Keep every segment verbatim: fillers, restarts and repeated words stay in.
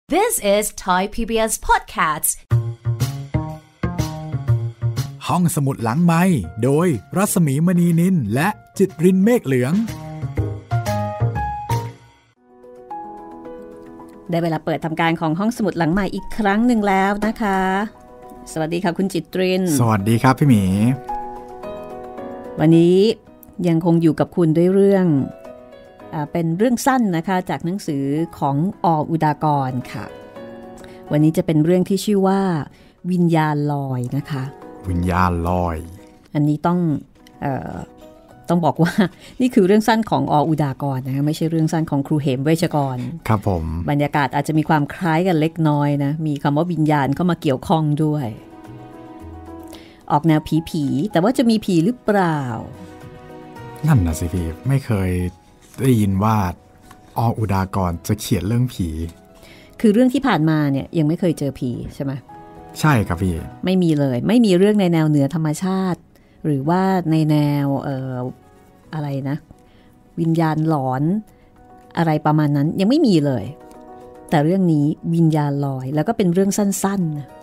This is Thai พี บี เอส Podcast ห้องสมุดหลังไมค์โดยรัศมีมณีนินและจิตรินเมฆเหลืองได้เวลาเปิดทำการของห้องสมุดหลังใหม่อีกครั้งหนึ่งแล้วนะคะสวัสดีค่ะคุณจิตรินสวัสดีครับพี่หมีวันนี้ยังคงอยู่กับคุณด้วยเรื่องอ่าเป็นเรื่องสั้นนะคะจากหนังสือของอ.อุดากรค่ะวันนี้จะเป็นเรื่องที่ชื่อว่าวิญญาณลอยนะคะวิญญาณลอยอันนี้ต้องเอ่อต้องบอกว่านี่คือเรื่องสั้นของอ.อุดากรนะคะไม่ใช่เรื่องสั้นของครูเหมเวชกรครับผมบรรยากาศอาจจะมีความคล้ายกันเล็กน้อยนะมีคำว่าวิญญาณเข้ามาเกี่ยวข้องด้วยออกแนวผีๆแต่ว่าจะมีผีหรือเปล่านั่นนะสิพี่ไม่เคยได้ยินว่าอ.อุดากรจะเขียนเรื่องผีคือเรื่องที่ผ่านมาเนี่ยยังไม่เคยเจอผีใช่ไหมใช่ครับพี่ไม่มีเลยไม่มีเรื่องในแนวเหนือธรรมชาติหรือว่าในแนวเอ่ออะไรนะวิญญาณหลอนอะไรประมาณนั้นยังไม่มีเลยแต่เรื่องนี้วิญญาณลอยแล้วก็เป็นเรื่องสั้นๆนะ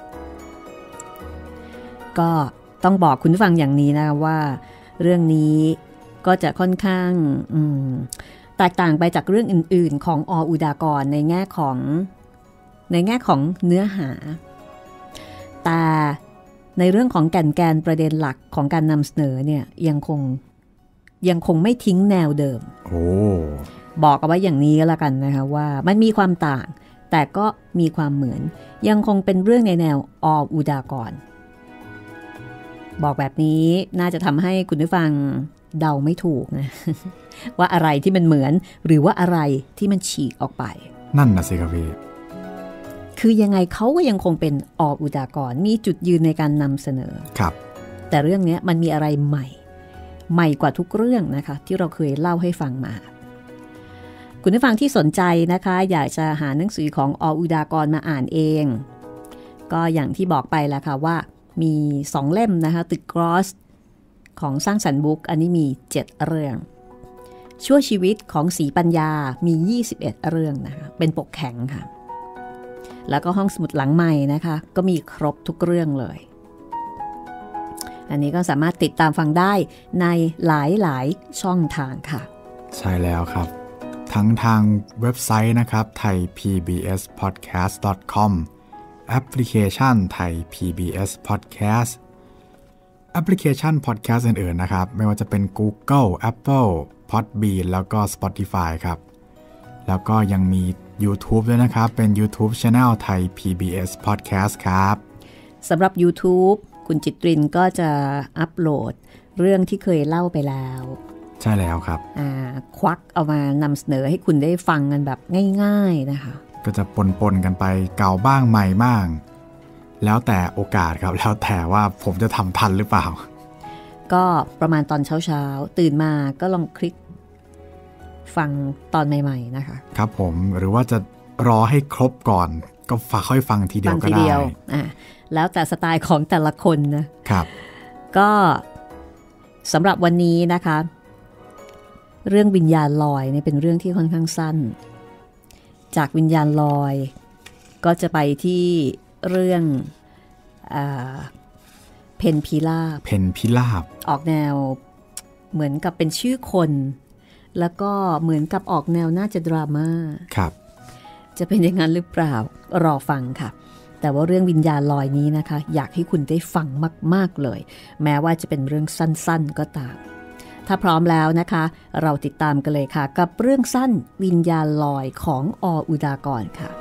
ก็ต้องบอกคุณผู้ฟังอย่างนี้นะว่าเรื่องนี้ก็จะค่อนข้างแตกต่างไปจากเรื่องอื่นๆของอ.อุดากรในแง่ของในแง่ของเนื้อหาแต่ในเรื่องของแก่นแกนประเด็นหลักของการนำเสนอเนี่ยยังคงยังคงไม่ทิ้งแนวเดิมโอ้บอกเอาไว้อย่างนี้ก็แล้วกันนะคะว่ามันมีความต่างแต่ก็มีความเหมือนยังคงเป็นเรื่องในแนวอ.อุดากรบอกแบบนี้น่าจะทำให้คุณผู้ฟังเดาไม่ถูกนะว่าอะไรที่มันเหมือนหรือว่าอะไรที่มันฉีกออกไปนั่นนะสิครับพี่คือยังไงเขาก็ยังคงเป็นอ.อุดากรมีจุดยืนในการนำเสนอครับแต่เรื่องนี้มันมีอะไรใหม่ใหม่กว่าทุกเรื่องนะคะที่เราเคยเล่าให้ฟังมาคุณผู้ฟังที่สนใจนะคะอยากจะหาหนังสือของอ.อุดากรมาอ่านเองก็อย่างที่บอกไปแล้วค่ะว่ามีสองเล่มนะคะตึกกรอสของสร้างสรรค์บุ๊กอันนี้มีเจ็ดเรื่องชั่วชีวิตของศรีปัญญามียี่สิบเอ็ดเรื่องนะคะเป็นปกแข็งค่ะแล้วก็ห้องสมุดหลังใหม่นะคะก็มีครบทุกเรื่องเลยอันนี้ก็สามารถติดตามฟังได้ในหลายๆช่องทางค่ะใช่แล้วครับทั้งทางเว็บไซต์นะครับ ไทย พี บี เอส พอดแคสต์ ดอท คอม แอปพลิเคชัน Thai พี บี เอส Podcast แอปพลิเคชัน Podcast อื่นๆนะครับไม่ว่าจะเป็น Google Apple Podbean แล้วก็ Spotify ครับแล้วก็ยังมี YouTube ด้วยนะครับเป็น YouTube Channel ไทย พี บี เอส Podcast ครับสำหรับ YouTube คุณจิตรินก็จะอัปโหลดเรื่องที่เคยเล่าไปแล้วใช่แล้วครับอ่าควักเอามานำเสนอให้คุณได้ฟังกันแบบง่ายๆนะคะก็จะปนๆกันไปเก่าบ้างใหม่บ้างแล้วแต่โอกาสครับแล้วแต่ว่าผมจะทำทันหรือเปล่าก็ประมาณตอนเช้าๆตื่นมาก็ลองคลิกฟังตอนใหม่ๆนะคะครับผมหรือว่าจะรอให้ครบก่อนก็ฝากค่อยฟังทีเดียวก็ได้อ่าแล้วแต่สไตล์ของแต่ละคนนะครับก็สำหรับวันนี้นะคะเรื่องวิญญาณลอยเนี่ยเป็นเรื่องที่ค่อนข้างสั้นจากวิญญาณลอยก็จะไปที่เรื่องอ่าเพนพิลาบเพนพิลาบออกแนวเหมือนกับเป็นชื่อคนแล้วก็เหมือนกับออกแนวน่าจะดราม่าครับจะเป็นอย่างนั้นหรือเปล่ารอฟังค่ะแต่ว่าเรื่องวิญญาณลอยนี้นะคะอยากให้คุณได้ฟังมากๆเลยแม้ว่าจะเป็นเรื่องสั้นๆก็ตามถ้าพร้อมแล้วนะคะเราติดตามกันเลยค่ะกับเรื่องสั้นวิญญาณลอยของอ.อุดากรค่ะ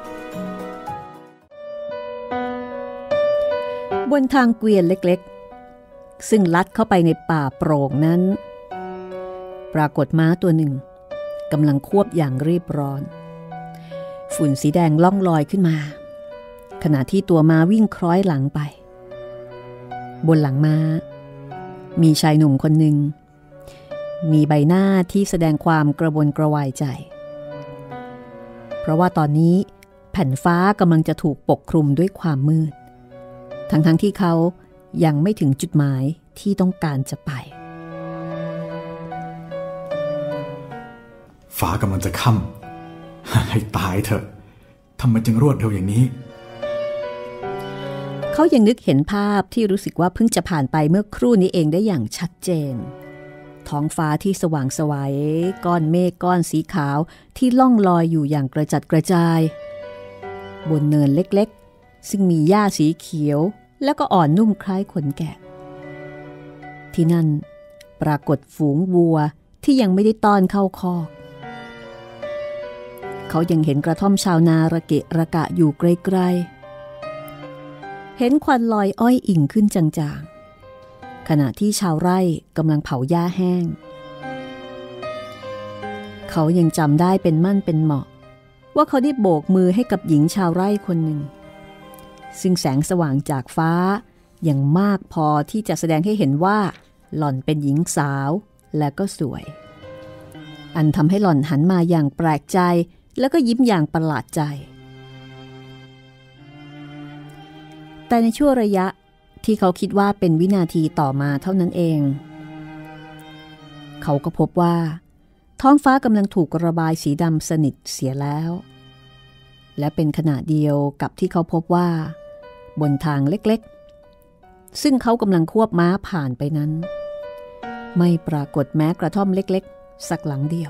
บนทางเกวียนเล็กๆซึ่งลัดเข้าไปในป่าโปร่งนั้นปรากฏม้าตัวหนึ่งกำลังควบอย่างรีบร้อนฝุ่นสีแดงล่องลอยขึ้นมาขณะที่ตัวม้าวิ่งคล้อยหลังไปบนหลังม้ามีชายหนุ่มคนหนึ่งมีใบหน้าที่แสดงความกระวนกระวายใจเพราะว่าตอนนี้แผ่นฟ้ากำลังจะถูกปกคลุมด้วยความมืดทั้งๆที่เขายังไม่ถึงจุดหมายที่ต้องการจะไปฟ้ากำลังจะค่ำให้ตายเถอะทำไมจึงรวดเร็วอย่างนี้เขายังนึกเห็นภาพที่รู้สึกว่าเพิ่งจะผ่านไปเมื่อครู่นี้เองได้อย่างชัดเจนท้องฟ้าที่สว่างไสวก้อนเมฆก้อนสีขาวที่ล่องลอยอยู่อย่างกระจัดกระจายบนเนินเล็กๆซึ่งมีหญ้าสีเขียวแล้วก็อ่อนนุ่มคล้ายขนแกะที่นั่นปรากฏฝูงวัวที่ยังไม่ได้ต้อนเข้าคอกเขายังเห็นกระท่อมชาวนาระเกะระกะอยู่ไกลๆเห็นควันลอยอ้อยอิ่งขึ้นจางๆขณะที่ชาวไร่กำลังเผาหญ้าแห้งเขายังจำได้เป็นมั่นเป็นเหมาะว่าเขาได้โบกมือให้กับหญิงชาวไร่คนหนึ่งซึ่งแสงสว่างจากฟ้ายังมากพอที่จะแสดงให้เห็นว่าหล่อนเป็นหญิงสาวและก็สวยอันทำให้หล่อนหันมาอย่างแปลกใจแล้วก็ยิ้มอย่างประหลาดใจแต่ในช่วงระยะที่เขาคิดว่าเป็นวินาทีต่อมาเท่านั้นเองเขาก็พบว่าท้องฟ้ากำลังถูกระบายสีดำสนิทเสียแล้วและเป็นขณะเดียวกับที่เขาพบว่าบนทางเล็กๆซึ่งเขากำลังควบม้าผ่านไปนั้นไม่ปรากฏแม้กระท่อมเล็กๆสักหลังเดียว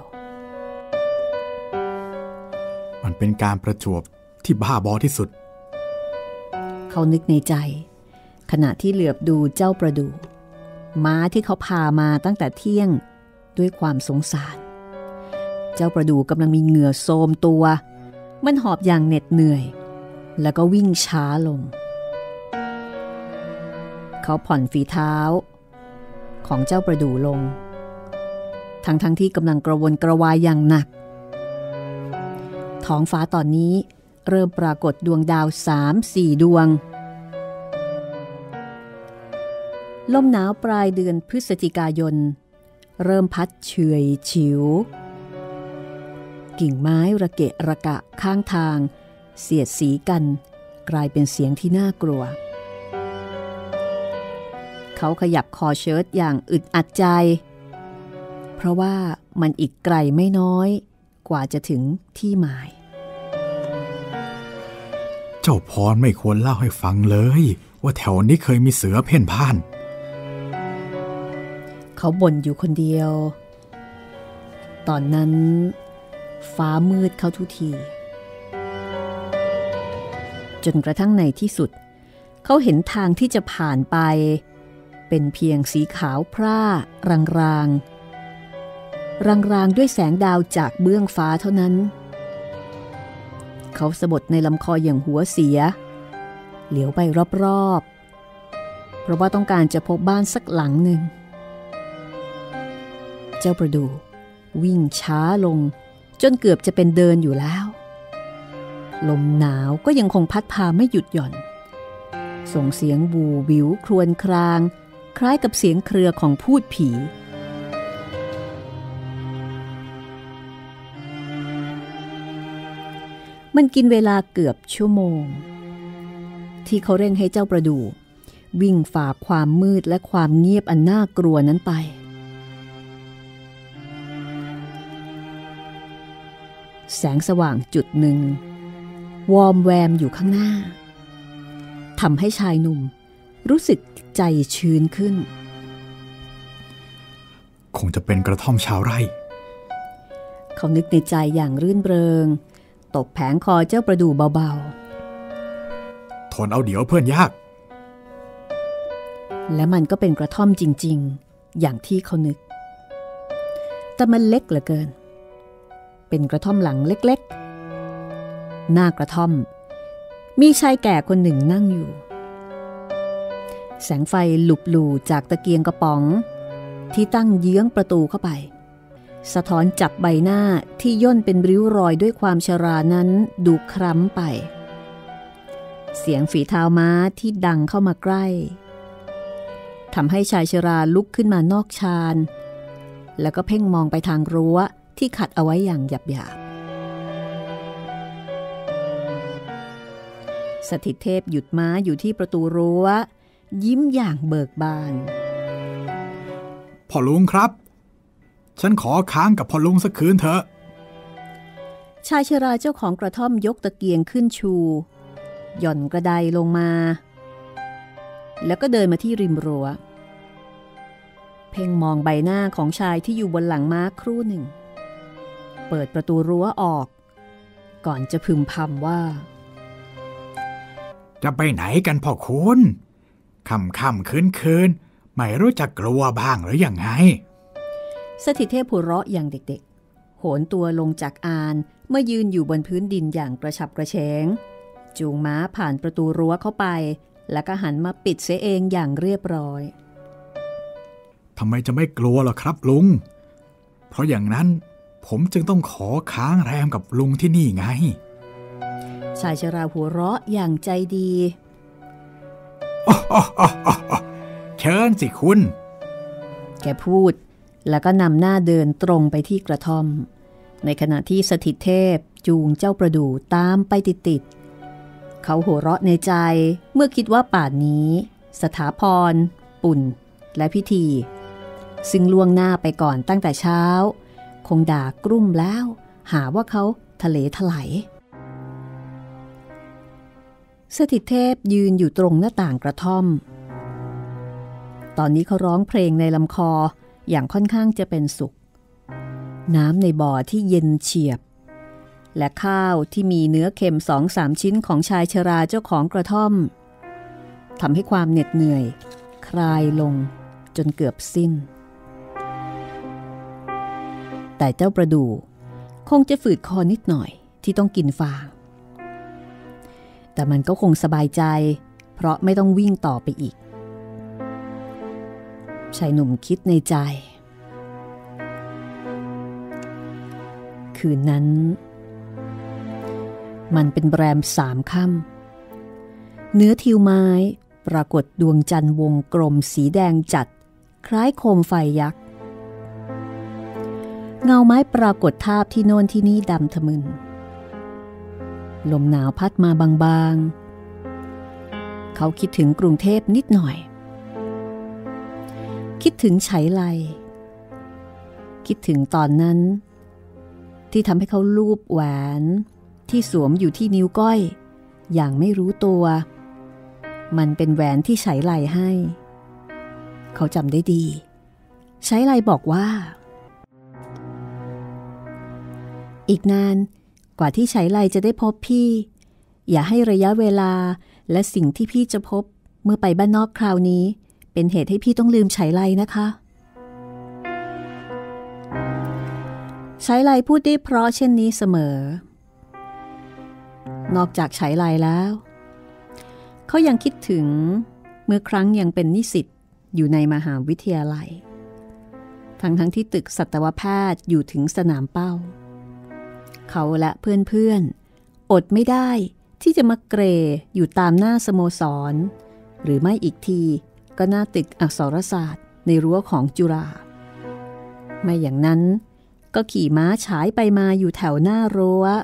มันเป็นการประจวบที่บ้าบอที่สุดเขานึกในใจขณะที่เหลือบดูเจ้าประดู่ม้าที่เขาพามาตั้งแต่เที่ยงด้วยความสงสารเจ้าประดู่กำลังมีเหงื่อโทรมตัวมันหอบอย่างเหน็ดเหนื่อยแล้วก็วิ่งช้าลงเขาผ่อนฝีเท้าของเจ้าประดู่ลงทั้งทั้งที่กำลังกระวนกระวายอย่างหนักท้องฟ้าตอนนี้เริ่มปรากฏดวงดาวสามสี่ดวงลมหนาวปลายเดือนพฤศจิกายนเริ่มพัดเฉยฉิวกิ่งไม้ระเกะระกะข้างทางเสียดสีกันกลายเป็นเสียงที่น่ากลัวเขาขยับคอเชิ้ตอย่างอึดอัดใจเพราะว่ามันอีกไกลไม่น้อยกว่าจะถึงที่หมายเจ้าพรไม่ควรเล่าให้ฟังเลยว่าแถวนี้เคยมีเสือเพ่นพ่านเขาบ่นอยู่คนเดียวตอนนั้นฟ้ามืดเข้าทุกทีจนกระทั่งในที่สุดเขาเห็นทางที่จะผ่านไปเป็นเพียงสีขาวพร่ารางๆรางๆด้วยแสงดาวจากเบื้องฟ้าเท่านั้นเขาสะบัดในลำคออย่างหัวเสียเหลียวไปรอบๆเพราะว่าต้องการจะพบบ้านสักหลังหนึ่งเจ้าประดู่วิ่งช้าลงจนเกือบจะเป็นเดินอยู่แล้วลมหนาวก็ยังคงพัดพาไม่หยุดหย่อนส่งเสียงบูบิวครวญครางคล้ายกับเสียงเครือของพูดผีมันกินเวลาเกือบชั่วโมงที่เขาเร่งให้เจ้าประดู่วิ่งฝ่าความมืดและความเงียบอันน่ากลัวนั้นไปแสงสว่างจุดหนึ่งวอมแวมอยู่ข้างหน้าทำให้ชายหนุ่มรู้สึกใจชื้นขึ้นคงจะเป็นกระท่อมชาวไร่เขานึกในใจอย่างรื่นเริงตบแผงคอเจ้าประดู่เบาๆทนเอาเดี๋ยวเพื่อนยากและมันก็เป็นกระท่อมจริงๆอย่างที่เขานึกแต่มันเล็กเหลือเกินเป็นกระท่อมหลังเล็กๆหน้ากระท่อมมีชายแก่คนหนึ่งนั่งอยู่แสงไฟหลุบหลู่จากตะเกียงกระป๋องที่ตั้งเยื้องประตูเข้าไปสะท้อนจับใบหน้าที่ย่นเป็นริ้วรอยด้วยความชรานั้นดูคล้ำไปเสียงฝีเท้าม้าที่ดังเข้ามาใกล้ทำให้ชายชราลุกขึ้นมานอกชานแล้วก็เพ่งมองไปทางรั้วที่ขัดเอาไว้อย่างหยาบๆสถิตเทพหยุดม้าอยู่ที่ประตูรั้วยิ้มอย่างเบิกบานพ่อลุงครับฉันขอค้างกับพ่อลุงสักคืนเถอะชายชราเจ้าของกระท่อมยกตะเกียงขึ้นชูหย่อนกระไดลงมาแล้วก็เดินมาที่ริมรั้วเพ่งมองใบหน้าของชายที่อยู่บนหลังม้าครู่หนึ่งเปิดประตูรั้วออกก่อนจะพึมพำว่าจะไปไหนกันพ่อคุณค่ำค่ำคืนคืนไม่รู้จักกลัวบ้างหรือยังไงสถิตเทพหัวเราะอย่างเด็กๆโหนตัวลงจากอานเมื่อยืนอยู่บนพื้นดินอย่างกระฉับกระเฉงจูงม้าผ่านประตูรั้วเข้าไปแล้วก็หันมาปิดเสียเองอย่างเรียบร้อยทำไมจะไม่กลัวล่ะครับลุงเพราะอย่างนั้นผมจึงต้องขอค้างแรมกับลุงที่นี่ไงชายชราหัวเราะอย่างใจดีเชิญสิคุณแกพูดแล้วก็นำหน้าเดินตรงไปที่กระท่อมในขณะที่สถิตเทพจูงเจ้าประดู่ตามไปติดๆเขาหัวเราะในใจเมื่อคิดว่าป่านนี้สถาพรปุ่นและพิธีซึ่งล่วงหน้าไปก่อนตั้งแต่เช้าคงด่ากรุ่มแล้วหาว่าเขาทะเลถลายสถิตเทพยืนอยู่ตรงหน้าต่างกระท่อมตอนนี้เขาร้องเพลงในลำคออย่างค่อนข้างจะเป็นสุขน้ำในบ่อที่เย็นเฉียบและข้าวที่มีเนื้อเค็มสองสามชิ้นของชายชราเจ้าของกระท่อมทำให้ความเหน็ดเหนื่อยคลายลงจนเกือบสิ้นแต่เจ้าประดู่คงจะฝืดคอนิดหน่อยที่ต้องกินฟางแต่มันก็คงสบายใจเพราะไม่ต้องวิ่งต่อไปอีกชายหนุ่มคิดในใจคืนนั้นมันเป็นแรมสามค่ำเนื้อทิวไม้ปรากฏดวงจันทร์วงกลมสีแดงจัดคล้ายโคมไฟยักษ์เงาไม้ปรากฏทาบที่โน่นที่นี่ดำทะมึนลมหนาวพัดมาบางๆเขาคิดถึงกรุงเทพนิดหน่อยคิดถึงไฉไลคิดถึงตอนนั้นที่ทำให้เขาลูบแหวนที่สวมอยู่ที่นิ้วก้อยอย่างไม่รู้ตัวมันเป็นแหวนที่ไฉไลให้เขาจำได้ดีไฉไลบอกว่าอีกนานกว่าที่ไฉไลจะได้พบพี่อย่าให้ระยะเวลาและสิ่งที่พี่จะพบเมื่อไปบ้านนอกคราวนี้เป็นเหตุให้พี่ต้องลืมไฉไลนะคะไฉไลพูดได้เพราะเช่นนี้เสมอนอกจากไฉไลแล้วเขายังคิดถึงเมื่อครั้งยังเป็นนิสิตอยู่ในมหาวิทยาลัยทั้งทั้งที่ตึกสัตวแพทย์อยู่ถึงสนามเป้าเขาและเพื่อนๆอดไม่ได้ที่จะมาเกรอยู่ตามหน้าสโมสรหรือไม่อีกทีก็หน้าตึกอักษรศาสตร์ในรั้วของจุฬาไม่อย่างนั้นก็ขี่ม้าฉายไปมาอยู่แถวหน้ารั้ว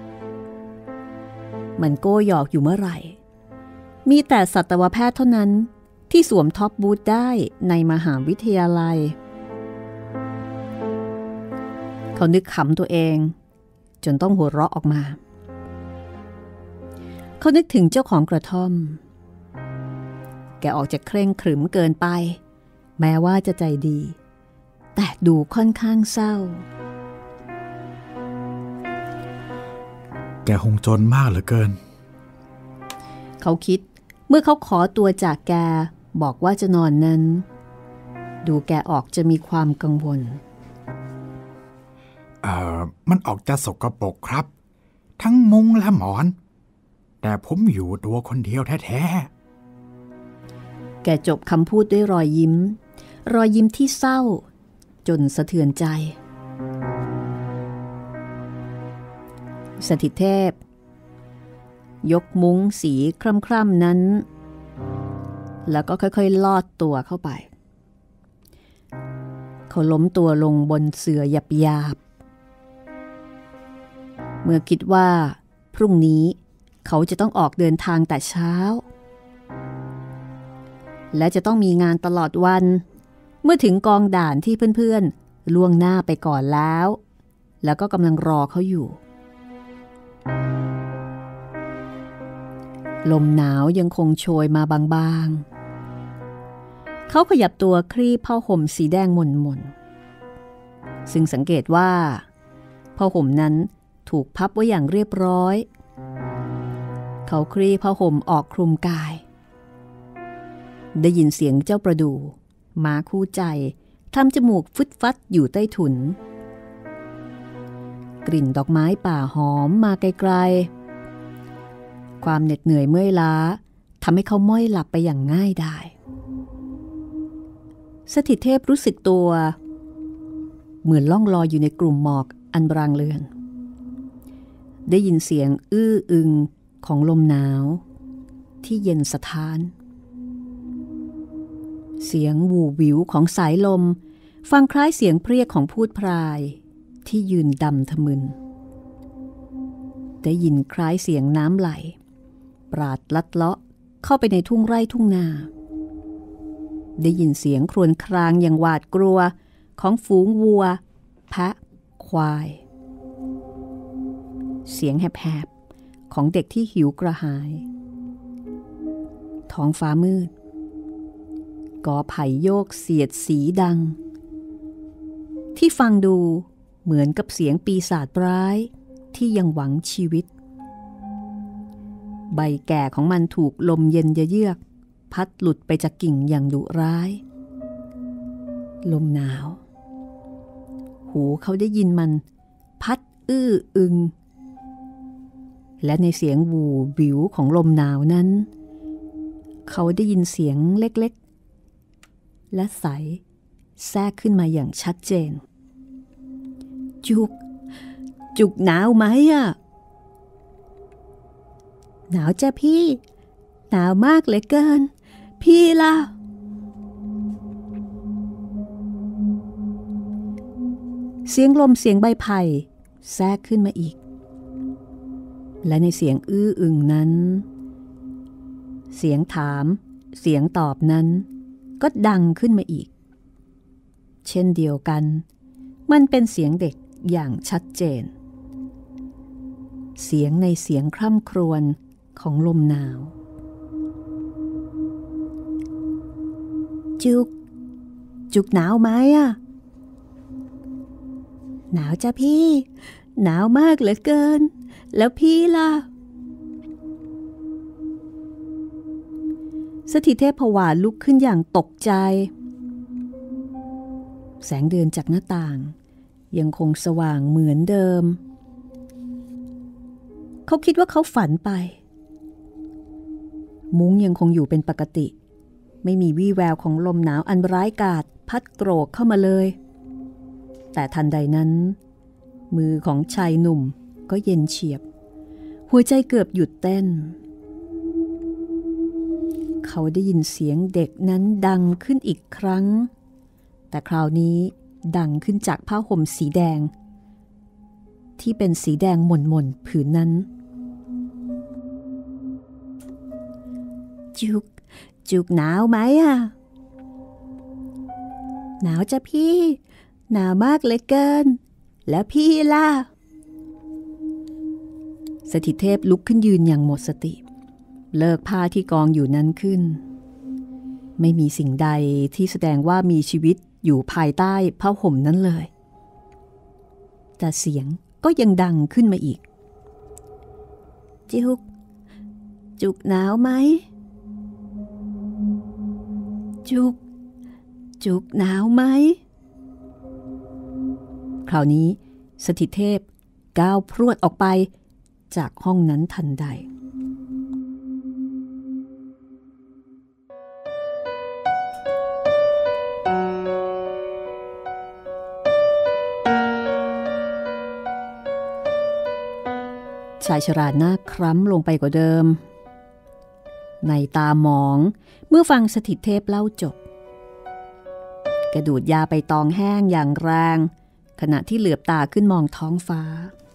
มันโก้หยอกอยู่เมื่อไหร่มีแต่สัตวแพทย์เท่านั้นที่สวมท็อปบูทได้ในมหาวิทยาลัยเขานึกขำตัวเองจนต้องหัวเราะออกมาเขานึกถึงเจ้าของกระท่อมแกออกจะเคร่งขรึมเกินไปแม้ว่าจะใจดีแต่ดูค่อนข้างเศร้าแกคงจนมากเหลือเกินเขาคิดเมื่อเขาขอตัวจากแกบอกว่าจะนอนนั้นดูแกออกจะมีความกังวลเอ่อมันออกจะสกปรกครับทั้งมุ้งและหมอนแต่ผมอยู่ตัวคนเดียวแท้ๆแกจบคำพูดด้วยรอยยิ้มรอยยิ้มที่เศร้าจนสะเทือนใจสถิตเทพยกมุ้งสีคร่ำๆนั้นแล้วก็ค่อยๆลอดตัวเข้าไปเขาล้มตัวลงบนเสื่อหยาบๆเมื่อคิดว่าพรุ่งนี้เขาจะต้องออกเดินทางแต่เช้าและจะต้องมีงานตลอดวันเมื่อถึงกองด่านที่เพื่อนๆล่วงหน้าไปก่อนแล้วแล้วก็กำลังรอเขาอยู่ลมหนาวยังคงโชยมาบางๆเขาขยับตัวคลี่ผ้าห่มสีแดงหม่นๆซึ่งสังเกตว่าผ้าห่มนั้นถูกพับไว้อย่างเรียบร้อยเขาคลี่ผ้าห่มออกคลุมกายได้ยินเสียงเจ้าประดู่ม้าคู่ใจทำจมูกฟึดฟัดอยู่ใต้ถุนกลิ่นดอกไม้ป่าหอมมาไกลๆความเหน็ดเหนื่อยเมื่อยล้าทำให้เขาม้อยหลับไปอย่างง่ายดายสถิตเทพรู้สึกตัวเหมือนล่องลอยอยู่ในกลุ่มหมอกอันบรางเลือนได้ยินเสียงอื้ออึงของลมหนาวที่เย็นสะท้านเสียงวู่วิวของสายลมฟังคล้ายเสียงเพรียกของพูดพรายที่ยืนดำทะมึนได้ยินคล้ายเสียงน้ำไหลปราดลัดเลาะเข้าไปในทุ่งไร่ทุ่งนาได้ยินเสียงครวญครางอย่างหวาดกลัวของฝูงวัวแพะควายเสียงแหบๆของเด็กที่หิวกระหายท้องฟ้ามืดกอไผ่โยกเสียดสีดังที่ฟังดูเหมือนกับเสียงปีศาจร้ายที่ยังหวังชีวิตใบแก่ของมันถูกลมเย็นเยือกพัดหลุดไปจากกิ่งอย่างดุร้ายลมหนาวหูเขาได้ยินมันพัดอื้ออึงและในเสียงวู่วิวของลมหนาวนั้นเขาได้ยินเสียงเล็กๆและใสแทรกขึ้นมาอย่างชัดเจนจุกจุกหนาวไหมอะหนาวจ้ะพี่หนาวมากเหลือเกินพี่ล่ะเสียงลมเสียงใบไผ่แทรกขึ้นมาอีกและในเสียงอื้ออึงนั้นเสียงถามเสียงตอบนั้นก็ดังขึ้นมาอีกเช่นเดียวกันมันเป็นเสียงเด็กอย่างชัดเจนเสียงในเสียงคร่ำครวญของลมหนาวจุกจุกหนาวไหมอะหนาวจ้ะพี่หนาวมากเหลือเกินแล้วพี่ล่ะสถิตเทพผวาลุกขึ้นอย่างตกใจแสงเดือนจากหน้าต่างยังคงสว่างเหมือนเดิมเขาคิดว่าเขาฝันไปมุ้งยังคงอยู่เป็นปกติไม่มีวี่แววของลมหนาวอันร้ายกาจพัดโกรกเข้ามาเลยแต่ทันใดนั้นมือของชายหนุ่มก็เย็นเฉียบหัวใจเกือบหยุดเต้นเขาได้ยินเสียงเด็กนั้นดังขึ้นอีกครั้งแต่คราวนี้ดังขึ้นจากผ้าห่มสีแดงที่เป็นสีแดงหม่นๆผืนนั้นจุกจุกหนาวไหมอะหนาวจ้ะพี่หนาวมากเหลือเกินแล้วพี่ล่ะสถิตเทพลุกขึ้นยืนอย่างหมดสติเลิกผ้าที่กองอยู่นั้นขึ้นไม่มีสิ่งใดที่แสดงว่ามีชีวิตอยู่ภายใต้ผ้าห่มนั้นเลยแต่เสียงก็ยังดังขึ้นมาอีกจุกจุกหนาวไหมจุกจุกหนาวไหมคราวนี้สถิตเทพก้าวพรวดออกไปจากห้องนั้นทันใดชายชราหน้าคล้ำลงไปกว่าเดิมในตาหมองเมื่อฟังสถิตเทพเล่าจบกระดูดยาไปตองแห้งอย่างแรงขณะที่เหลือบตาขึ้นมองท้องฟ้า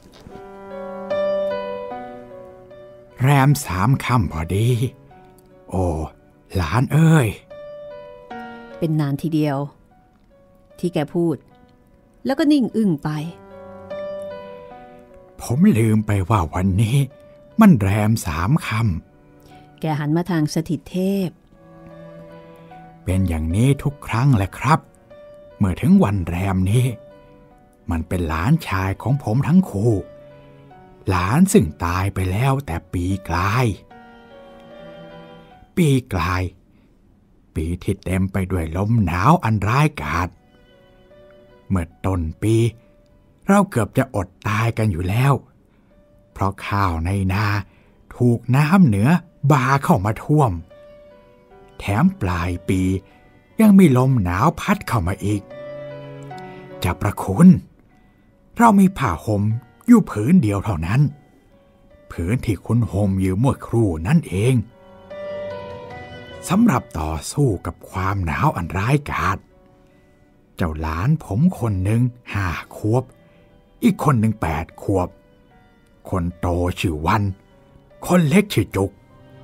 แรมสามค่ำพอดีโอ้หลานเอ้ยเป็นนานทีเดียวที่แกพูดแล้วก็นิ่งอึ้งไปผมลืมไปว่าวันนี้มันแรมสามค่ำแกหันมาทางสถิตเทพเป็นอย่างนี้ทุกครั้งแหละครับเมื่อถึงวันแรมนี้มันเป็นหลานชายของผมทั้งคู่หลานซึ่งตายไปแล้วแต่ปีกลายปีกลายปีที่เต็มไปด้วยลมหนาวอันร้ายกาจเมื่อต้นปีเราเกือบจะอดตายกันอยู่แล้วเพราะข้าวในนาถูกน้ำเหนือบาเข้ามาท่วมแถมปลายปียังมีลมหนาวพัดเข้ามาอีกจะประคุณเรามีผ้าห่มอยู่ผืนเดียวเท่านั้นผืนที่คุณห่มอยู่เมื่อครู่นั่นเองสำหรับต่อสู้กับความหนาวอันร้ายกาจเจ้าหลานผมคนหนึ่งห้าขวบอีกคนหนึ่งแปดขวบคนโตชื่อวันคนเล็กชื่อจุก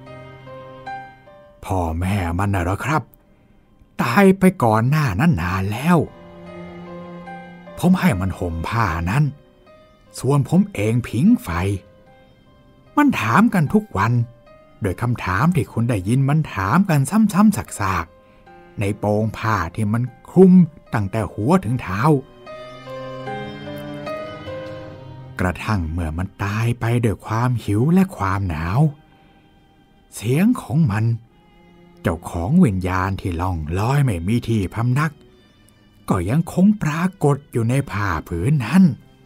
พ่อแม่มันน่ะเหรอครับตายไปก่อนหน้านั้นนานแล้วผมให้มันห่มผ้านั้นส่วนผมเองผิงไฟมันถามกันทุกวันโดยคำถามที่คุณได้ยินมันถามกันซ้ำๆซากๆในโปงผ้าที่มันคลุมตั้งแต่หัวถึงเท้ากระทั่งเมื่อมันตายไปด้วยความหิวและความหนาวเสียงของมันเจ้าของวิญญาณที่ล่องลอยไม่มีที่พำนักก็ยังคงปรากฏอยู่ในผ้าผืนนั้น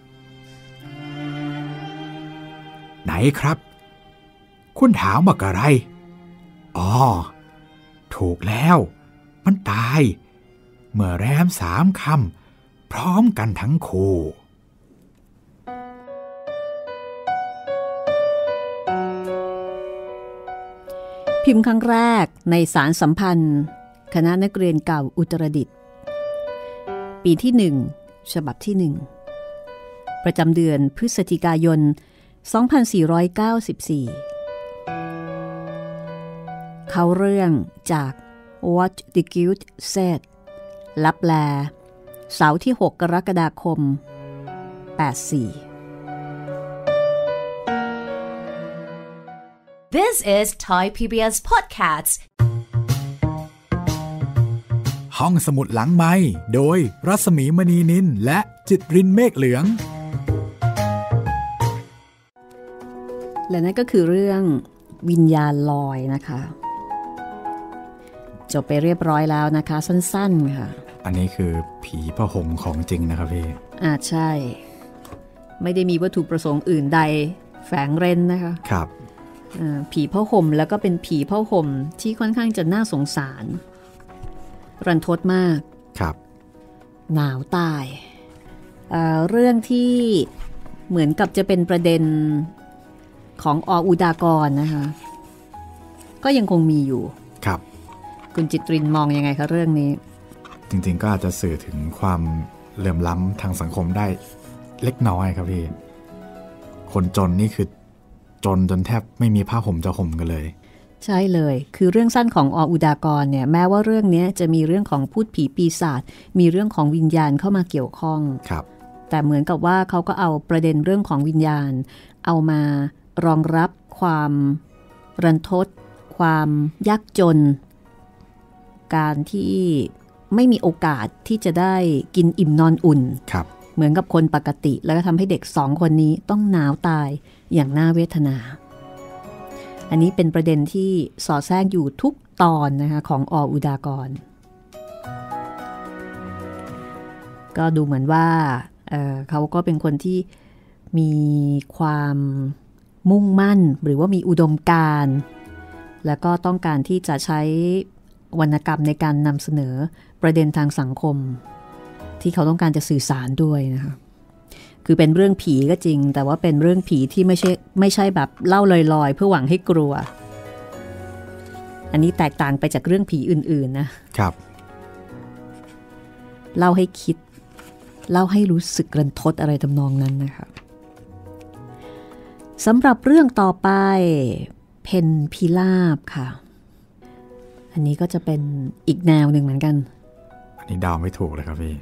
ไหนครับคุณถามว่าอะไรอ๋อถูกแล้วมันตายเมื่อแรมสามค่ำพร้อมกันทั้งคู่พิมพ์ครั้งแรกในสารสัมพันธ์คณะนักเรียนเก่าอุตรดิตถ์ปีที่หนึ่งฉบับที่หนึ่งประจำเดือนพฤศจิกายนสองพันสี่ร้อยเก้าสิบสี่เขาเรื่องจาก What the Guild Said ลับแลเสาร์ที่หกกรกฎาคมแปดสี่ This is Thai พี บี เอส Podcasts ห้องสมุดหลังไมค์โดยรัศมีมณีนินและจิตรินเมฆเหลืองและนั่นก็คือเรื่องวิญญาณลอยนะคะจบไปเรียบร้อยแล้วนะคะสั้นๆค่ะอันนี้คือผีผ้าห่มของจริงนะครับพี่อ่าใช่ไม่ได้มีวัตถุประสงค์อื่นใดแฝงเร้นนะคะครับผีผ้าห่มแล้วก็เป็นผีผ้าห่มที่ค่อนข้างจะน่าสงสารรันทดมากครับหนาวตาย เอ่อ เรื่องที่เหมือนกับจะเป็นประเด็นของออุดากรนะคะก็ยังคงมีอยู่ครับคุณจิตรินมองยังไงคะเรื่องนี้จริงๆก็อาจจะสื่อถึงความเหลื่อมล้ำทางสังคมได้เล็กน้อยครับพี่คนจนนี่คือจนจนแทบไม่มีผ้าห่มจะห่มกันเลยใช่เลยคือเรื่องสั้นของออุดากรเนี่ยแม้ว่าเรื่องนี้จะมีเรื่องของพูดผีปีศาจมีเรื่องของวิญญาณเข้ามาเกี่ยวข้องครับแต่เหมือนกับว่าเขาก็เอาประเด็นเรื่องของวิญญาณเอามารองรับความรันทดความยากจนการที่ไม่มีโอกาสที่จะได้กินอิ่มนอนอุ่นครับเหมือนกับคนปกติแล้วก็ทำให้เด็กสองคนนี้ต้องหนาวตายอย่างน่าเวทนาอันนี้เป็นประเด็นที่สอดแทรกอยู่ทุกตอนนะคะของออุดากรก็ดูเหมือนว่า เอ่อ เขาก็เป็นคนที่มีความมุ่งมั่นหรือว่ามีอุดมการณ์แล้วก็ต้องการที่จะใช้วรรณกรรมในการนำเสนอประเด็นทางสังคมที่เขาต้องการจะสื่อสารด้วยนะคะคือเป็นเรื่องผีก็จริงแต่ว่าเป็นเรื่องผีที่ไม่ใช่ไม่ใช่แบบเล่าลอยๆเพื่อหวังให้กลัวอันนี้แตกต่างไปจากเรื่องผีอื่นๆนะครับเล่าให้คิดเล่าให้รู้สึกรันทดอะไรทำนองนั้นนะคะสำหรับเรื่องต่อไปเพนพิลาบค่ะอันนี้ก็จะเป็นอีกแนวหนึ่งเหมือนกันอันนี้เดาไม่ถูกเลยครับพี่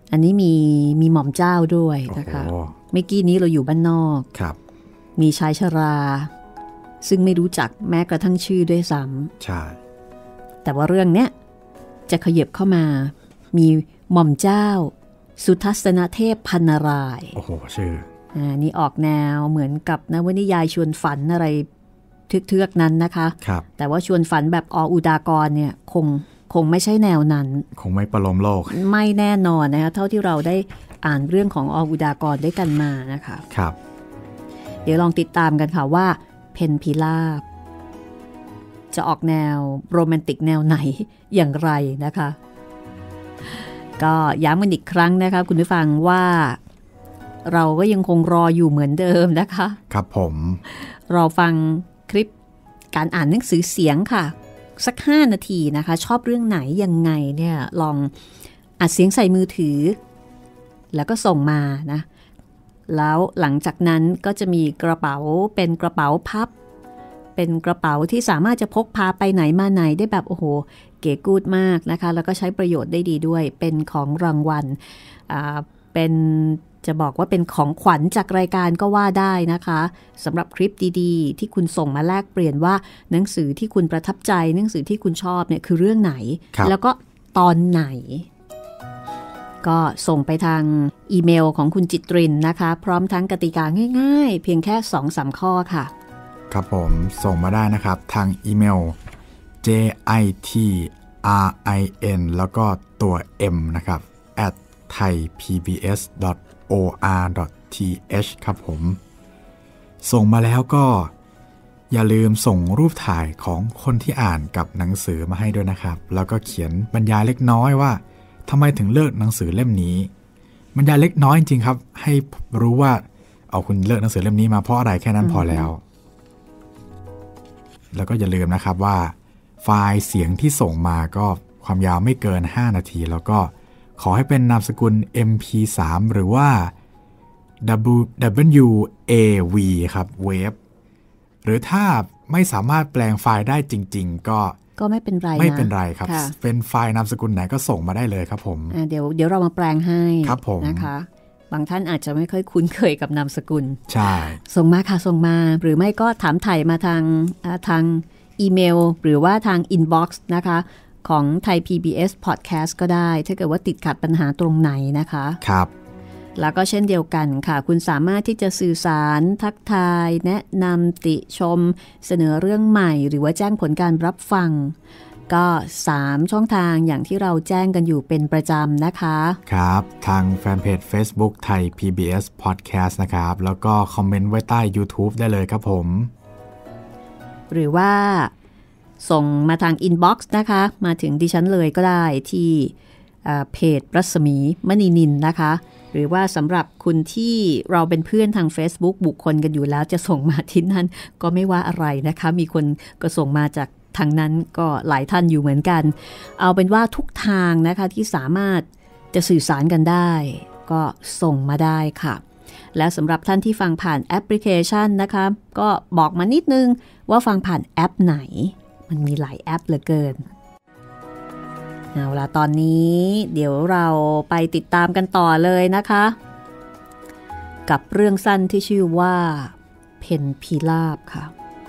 อันนี้มีมีหม่อมเจ้าด้วยนะคะเมื่อกี้นี้เราอยู่บ้านนอกครับมีชายชราซึ่งไม่รู้จักแม้กระทั่งชื่อด้วยซ้ำใช่แต่ว่าเรื่องเนี้ยจะขยับเข้ามามีหม่อมเจ้าสุทัศนเทพพรรณรายโอ้โหชื่ออ่านี่ออกแนวเหมือนกับนวนิยายชวนฝันอะไรเทือกๆนั้นนะคะครับแต่ว่าชวนฝันแบบออุดากรเนี่ยคงคงไม่ใช่แนวนั้นคงไม่ประโลมโลกไม่แน่นอนนะคะเท่าที่เราได้อ่านเรื่องของออุดากรด้วยกันมานะคะครับเดี๋ยวลองติดตามกันค่ะว่าเพนพิลาภจะออกแนวโรแมนติกแนวไหนอย่างไรนะคะก็ย้ำกันอีกครั้งนะคะคุณผู้ฟังว่าเราก็ยังคงรออยู่เหมือนเดิมนะคะครับผมรอฟังคลิปการอ่านหนังสือเสียงค่ะสักห้านาทีนะคะชอบเรื่องไหนยังไงเนี่ยลองอัดเสียงใส่มือถือแล้วก็ส่งมานะแล้วหลังจากนั้นก็จะมีกระเป๋าเป็นกระเป๋าพับเป็นกระเป๋าที่สามารถจะพกพาไปไหนมาไหนได้แบบโอ้โหเก๋กูดมากนะคะแล้วก็ใช้ประโยชน์ได้ดีด้วยเป็นของรางวัลอ่าเป็นจะบอกว่าเป็นของขวัญจากรายการก็ว่าได้นะคะสำหรับคลิปดีๆที่คุณส่งมาแลกเปลี่ยนว่าหนังสือที่คุณประทับใจหนังสือที่คุณชอบเนี่ยคือเรื่องไหนแล้วก็ตอนไหนก็ส่งไปทางอีเมลของคุณจิตรินนะคะพร้อมทั้งกติกาง่ายๆเพียงแค่ สองถึงสาม ข้อค่ะครับผมส่งมาได้นะครับทางอีเมล เจ ไอ ที อาร์ ไอ เอ็น แล้วก็ตัว M นะครับ at ไทยพีบีเอส ดอท โอ อาร์ ดอท ที เอช ครับผมส่งมาแล้วก็อย่าลืมส่งรูปถ่ายของคนที่อ่านกับหนังสือมาให้ด้วยนะครับแล้วก็เขียนบรรยายเล็กน้อยว่าทำไมถึงเลือกหนังสือเล่มนี้บรรยายเล็กน้อยจริงๆครับให้รู้ว่าเอาคุณเลือกหนังสือเล่มนี้มาเพราะอะไรแค่นั้นพอแล้วแล้วก็อย่าลืมนะครับว่าไฟล์เสียงที่ส่งมาก็ความยาวไม่เกินห้านาทีแล้วก็ขอให้เป็นนามสกุล เอ็ม พี สาม หรือว่า ดับเบิลยู เอ วี ครับเวฟหรือถ้าไม่สามารถแปลงไฟล์ได้จริงๆก็ก็ไม่เป็นไรนะไม่เป็นไรครับเป็นไฟล์นามสกุลไหนก็ส่งมาได้เลยครับผมเดี๋ยวเดี๋ยวเรามาแปลงให้ครับผมนะคะบางท่านอาจจะไม่ค่อยคุ้นเคยกับนามสกุลใช่ส่งมาค่ะส่งมาหรือไม่ก็ถามไถ่มาทางทางอีเมลหรือว่าทางอินบ็อกซ์นะคะของไทย พี บี เอส Podcast ก็ได้ถ้าเกิดว่าติดขัดปัญหาตรงไหนนะคะครับแล้วก็เช่นเดียวกันค่ะคุณสามารถที่จะสื่อสารทักทายแนะนำติชมเสนอเรื่องใหม่หรือว่าแจ้งผลการรับฟังก็สามช่องทางอย่างที่เราแจ้งกันอยู่เป็นประจำนะคะครับทางแฟนเพจ Facebook ไทย พี บี เอส Podcast นะครับแล้วก็คอมเมนต์ไว้ใต้ YouTube ได้เลยครับผมหรือว่าส่งมาทางอินบ็อกซ์นะคะมาถึงดิฉันเลยก็ได้ที่เพจรัศมีมณีนินนะคะหรือว่าสำหรับคุณที่เราเป็นเพื่อนทาง Facebook บุคคลกันอยู่แล้วจะส่งมาที่นั่นก็ไม่ว่าอะไรนะคะมีคนก็ส่งมาจากทางนั้นก็หลายท่านอยู่เหมือนกันเอาเป็นว่าทุกทางนะคะที่สามารถจะสื่อสารกันได้ก็ส่งมาได้ค่ะและสำหรับท่านที่ฟังผ่านแอปพลิเคชันนะคะก็บอกมานิดนึงว่าฟังผ่านแอปไหนมันมีหลายแอปเหลือเกินเอาล่ะตอนนี้เดี๋ยวเราไปติดตามกันต่อเลยนะคะกับเรื่องสั้นที่ชื่อว่าเพนพิลาภค่ะ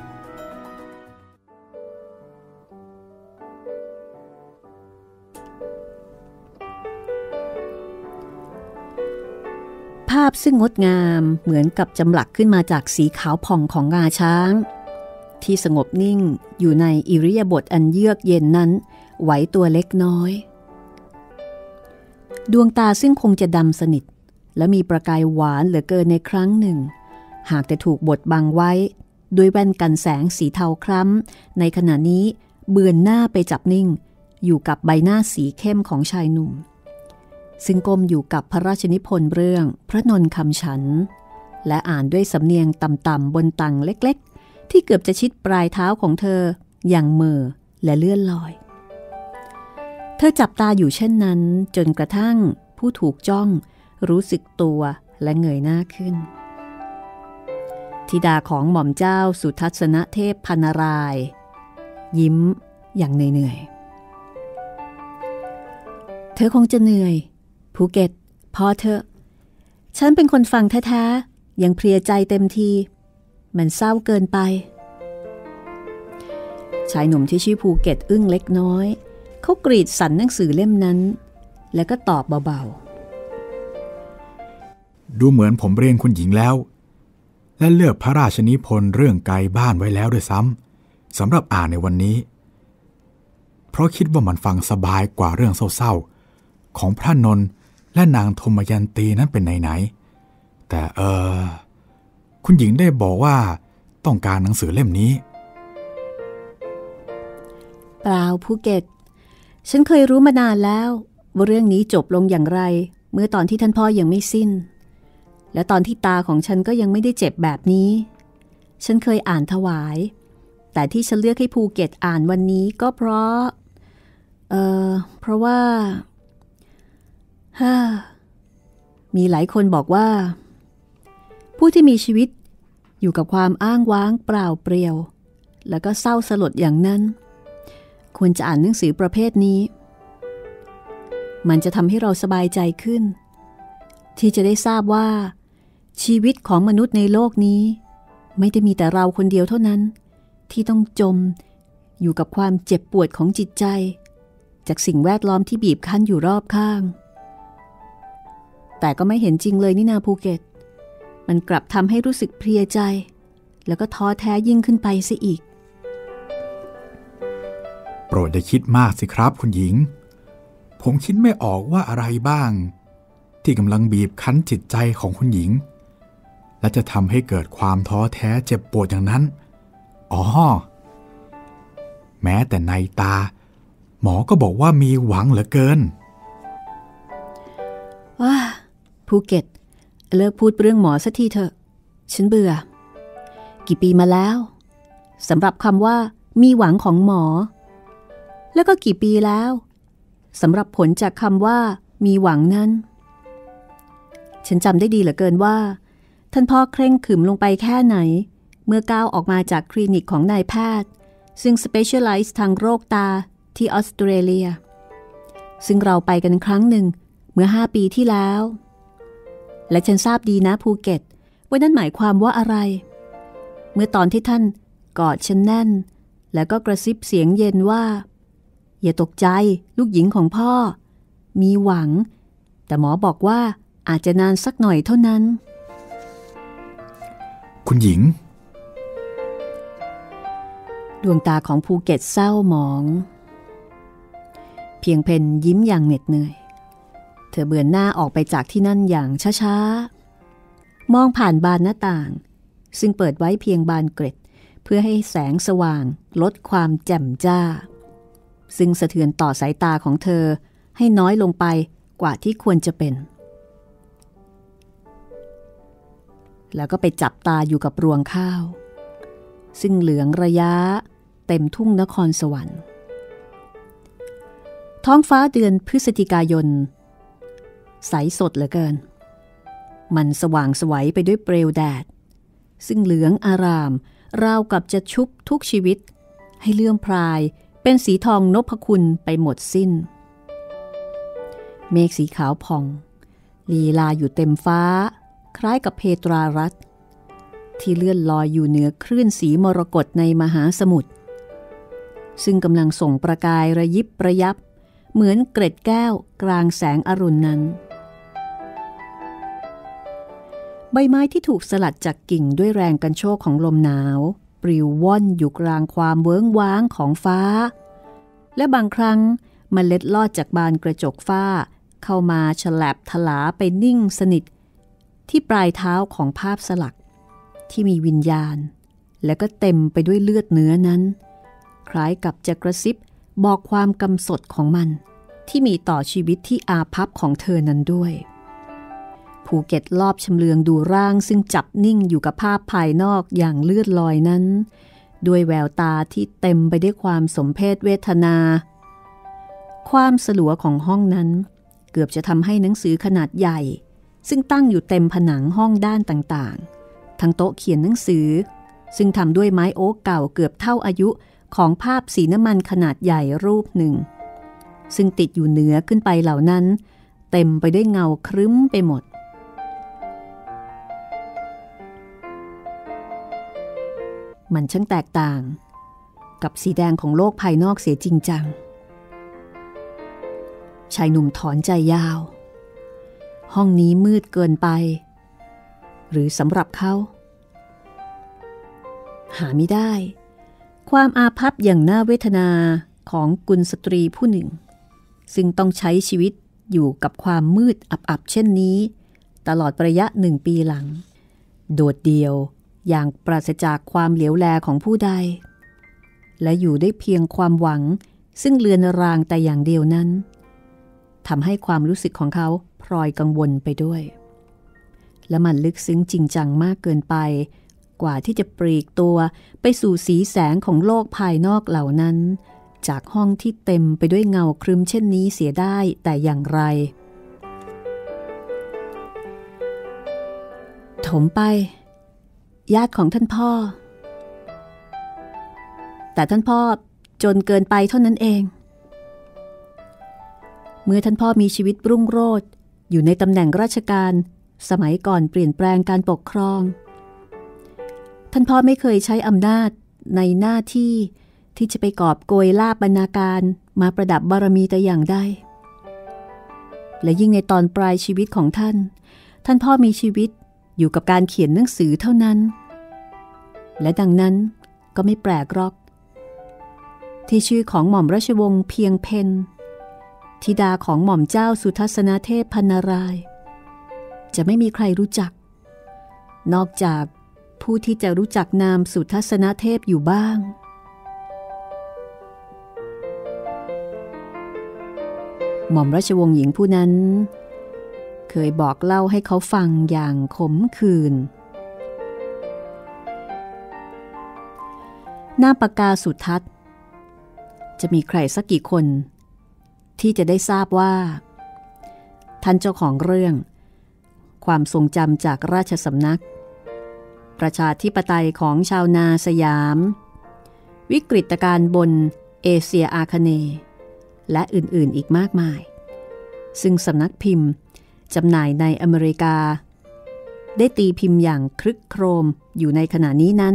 ภาพซึ่งงดงามเหมือนกับจำหลักขึ้นมาจากสีขาวผ่องของงาช้างที่สงบนิ่งอยู่ในอิริยาบถอันเยือกเย็นนั้นไหวตัวเล็กน้อยดวงตาซึ่งคงจะดำสนิทและมีประกายหวานเหลือเกินในครั้งหนึ่งหากแต่ถูกบดบังไว้ด้วยแว่นกันแสงสีเทาคล้ำในขณะนี้เบือนหน้าไปจับนิ่งอยู่กับใบหน้าสีเข้มของชายหนุ่มซึ่งก้มอยู่กับพระราชนิพนธ์เรื่องพระนนท์คำฉันและอ่านด้วยสำเนียงต่ำๆบนตังเล็กๆที่เกือบจะชิดปลายเท้าของเธออย่างเม่อและเลื่อนลอยเธอจับตาอยู่เช่นนั้นจนกระทั่งผู้ถูกจ้องรู้สึกตัวและเงยหน้าขึ้นธิดาของหม่อมเจ้าสุทัศนเทพพรรณรายยิ้มอย่างเหนื่อยๆเธอคงจะเหนื่อยภูเก็ตพอเถอะฉันเป็นคนฟังแท้ๆยังเพลียใจเต็มทีมันเศร้าเกินไปชายหนุ่มที่ชื่อภูเก็ตอึ้งเล็กน้อยเขากรีดสันหนังสือเล่มนั้นแล้วก็ตอบเบาๆดูเหมือนผมเรียนคุณหญิงแล้วและเลือกพระราชนิพนธ์เรื่องไกลบ้านไว้แล้วด้วยซ้ำสำหรับอ่านในวันนี้เพราะคิดว่ามันฟังสบายกว่าเรื่องเศร้าๆของพระนนท์และนางธมยันตีนั้นเป็นไหนๆแต่เออคุณหญิงได้บอกว่าต้องการหนังสือเล่มนี้เปล่าภูเก็ตฉันเคยรู้มานานแล้วว่าเรื่องนี้จบลงอย่างไรเมื่อตอนที่ท่านพ่อยังไม่สิ้นและตอนที่ตาของฉันก็ยังไม่ได้เจ็บแบบนี้ฉันเคยอ่านถวายแต่ที่ฉันเลือกให้ภูเก็ตอ่านวันนี้ก็เพราะเออเพราะว่าฮ่ามีหลายคนบอกว่าผู้ที่มีชีวิตอยู่กับความอ้างว้างเปล่าเปลี่ยวแล้วก็เศร้าสลดอย่างนั้นควรจะอ่านหนังสือประเภทนี้มันจะทำให้เราสบายใจขึ้นที่จะได้ทราบว่าชีวิตของมนุษย์ในโลกนี้ไม่ได้มีแต่เราคนเดียวเท่านั้นที่ต้องจมอยู่กับความเจ็บปวดของจิตใจจากสิ่งแวดล้อมที่บีบคั้นอยู่รอบข้างแต่ก็ไม่เห็นจริงเลยนี่นาภูเก็ตมันกลับทำให้รู้สึกเพลียใจแล้วก็ท้อแท้ยิ่งขึ้นไปซะอีกโปรดอย่าคิดมากสิครับคุณหญิงผมคิดไม่ออกว่าอะไรบ้างที่กำลังบีบคั้นจิตใจของคุณหญิงและจะทำให้เกิดความท้อแท้เจ็บปวดอย่างนั้นอ๋อแม้แต่ในตาหมอก็บอกว่ามีหวังเหลือเกินว้าภูเก็ตเลิกพูดเรื่องหมอสักทีเถอะฉันเบื่อกี่ปีมาแล้วสำหรับคำว่ามีหวังของหมอแล้วก็กี่ปีแล้วสำหรับผลจากคำว่ามีหวังนั้นฉันจำได้ดีเหลือเกินว่าท่านพ่อเคร่งขรึมลงไปแค่ไหนเมื่อก้าวออกมาจากคลินิกของนายแพทย์ซึ่ง specialize ทางโรคตาที่ออสเตรเลียซึ่งเราไปกันครั้งหนึ่งเมื่อห้าปีที่แล้วและฉันทราบดีนะภูเก็ตว่านั่นหมายความว่าอะไรเมื่อตอนที่ท่านกอดฉันแน่นแล้วก็กระซิบเสียงเย็นว่าอย่าตกใจลูกหญิงของพ่อมีหวังแต่หมอบอกว่าอาจจะนานสักหน่อยเท่านั้นคุณหญิงดวงตาของภูเก็ตเศร้าหมองเพียงเพนยิ้มอย่างเหน็ดเหนื่อยเธอเบือนหน้าออกไปจากที่นั่นอย่างช้าๆมองผ่านบานหน้าต่างซึ่งเปิดไว้เพียงบานเกร็ดเพื่อให้แสงสว่างลดความแจ่มจ้าซึ่งสะเทือนต่อสายตาของเธอให้น้อยลงไปกว่าที่ควรจะเป็นแล้วก็ไปจับตาอยู่กับรวงข้าวซึ่งเหลืองระยะเต็มทุ่งนครสวรรค์ท้องฟ้าเดือนพฤศจิกายนใสสดเหลือเกินมันสว่างไสวไปด้วยเปลวแดดซึ่งเหลืองอารามราวกับจะชุบทุกชีวิตให้เลื่อมพรายเป็นสีทองนพคุณไปหมดสิ้นเมฆสีขาวผ่องลีลาอยู่เต็มฟ้าคล้ายกับเพตรารัสที่เลื่อนลอยอยู่เหนือคลื่นสีมรกตในมหาสมุทรซึ่งกำลังส่งประกายระยิบระยับเหมือนเกล็ดแก้วกลางแสงอรุณนั้นใบไม้ที่ถูกสลัดจากกิ่งด้วยแรงกันโชกของลมหนาวปลิวว่อนอยู่กลางความเวิ้งว้างของฟ้าและบางครั้งเมล็ดลอดจากบานกระจกฝ้าเข้ามาฉลับทลาไปนิ่งสนิทที่ปลายเท้าของภาพสลักที่มีวิญญาณและก็เต็มไปด้วยเลือดเนื้อนั้นคล้ายกับจะกระซิบบอกความกำสดของมันที่มีต่อชีวิตที่อาภัพของเธอนั้นด้วยภูเก็ตลอบชำเลืองดูร่างซึ่งจับนิ่งอยู่กับภาพภายนอกอย่างเลือดลอยนั้นด้วยแววตาที่เต็มไปด้วยความสมเพชเวทนาความสลัวของห้องนั้นเกือบจะทำให้หนังสือขนาดใหญ่ซึ่งตั้งอยู่เต็มผนังห้องด้านต่างๆทั้งโต๊ะเขียนหนังสือซึ่งทำด้วยไม้โอ๊กเก่าเกือบเท่าอายุของภาพสีน้ำมันขนาดใหญ่รูปหนึ่งซึ่งติดอยู่เหนือขึ้นไปเหล่านั้นเต็มไปด้วยเงาครึ้มไปหมดมันช่างแตกต่างกับสีแดงของโลกภายนอกเสียจริงจังชายหนุ่มถอนใจยาวห้องนี้มืดเกินไปหรือสำหรับเขาหาไม่ได้ความอาภัพอย่างน่าเวทนาของกุลสตรีผู้หนึ่งซึ่งต้องใช้ชีวิตอยู่กับความมืดอับๆเช่นนี้ตลอดระยะหนึ่งปีหลังโดดเดี่ยวอย่างปราศจากความเหลียวแลของผู้ใดและอยู่ได้เพียงความหวังซึ่งเลือนรางแต่อย่างเดียวนั้นทำให้ความรู้สึกของเขาพลอยกังวลไปด้วยและมันลึกซึ้งจริงจังมากเกินไปกว่าที่จะปลีกตัวไปสู่สีแสงของโลกภายนอกเหล่านั้นจากห้องที่เต็มไปด้วยเงาครึ้มเช่นนี้เสียได้แต่อย่างไรถมไปญาติของท่านพ่อแต่ท่านพ่อจนเกินไปเท่านั้นเองเมื่อท่านพ่อมีชีวิตรุ่งโรจน์อยู่ในตำแหน่งราชการสมัยก่อนเปลี่ยนแปลงการปกครองท่านพ่อไม่เคยใช้อำนาจในหน้าที่ที่จะไปกอบโกยลาภบรรณาการมาประดับบารมีแต่อย่างใดและยิ่งในตอนปลายชีวิตของท่านท่านพ่อมีชีวิตอยู่กับการเขียนหนังสือเท่านั้นและดังนั้นก็ไม่แปลกหรอกที่ชื่อของหม่อมราชวงศ์เพียงเพนธิดาของหม่อมเจ้าสุทัศนเทพพรรณรายจะไม่มีใครรู้จักนอกจากผู้ที่จะรู้จักนามสุทัศนเทพอยู่บ้างหม่อมราชวงศ์หญิงผู้นั้นเคยบอกเล่าให้เขาฟังอย่างขมขื่นหน้าปากกาสุทัศน์จะมีใครสักกี่คนที่จะได้ทราบว่าท่านเจ้าของเรื่องความทรงจำจากราชสำนักประชาธิปไตยของชาวนาสยามวิกฤตการณ์บนเอเชียอาคเนย์และอื่นๆอีกมากมายซึ่งสำนักพิมพ์จำหน่ายในอเมริกาได้ตีพิมพ์อย่างครึกโครมอยู่ในขณะนี้นั้น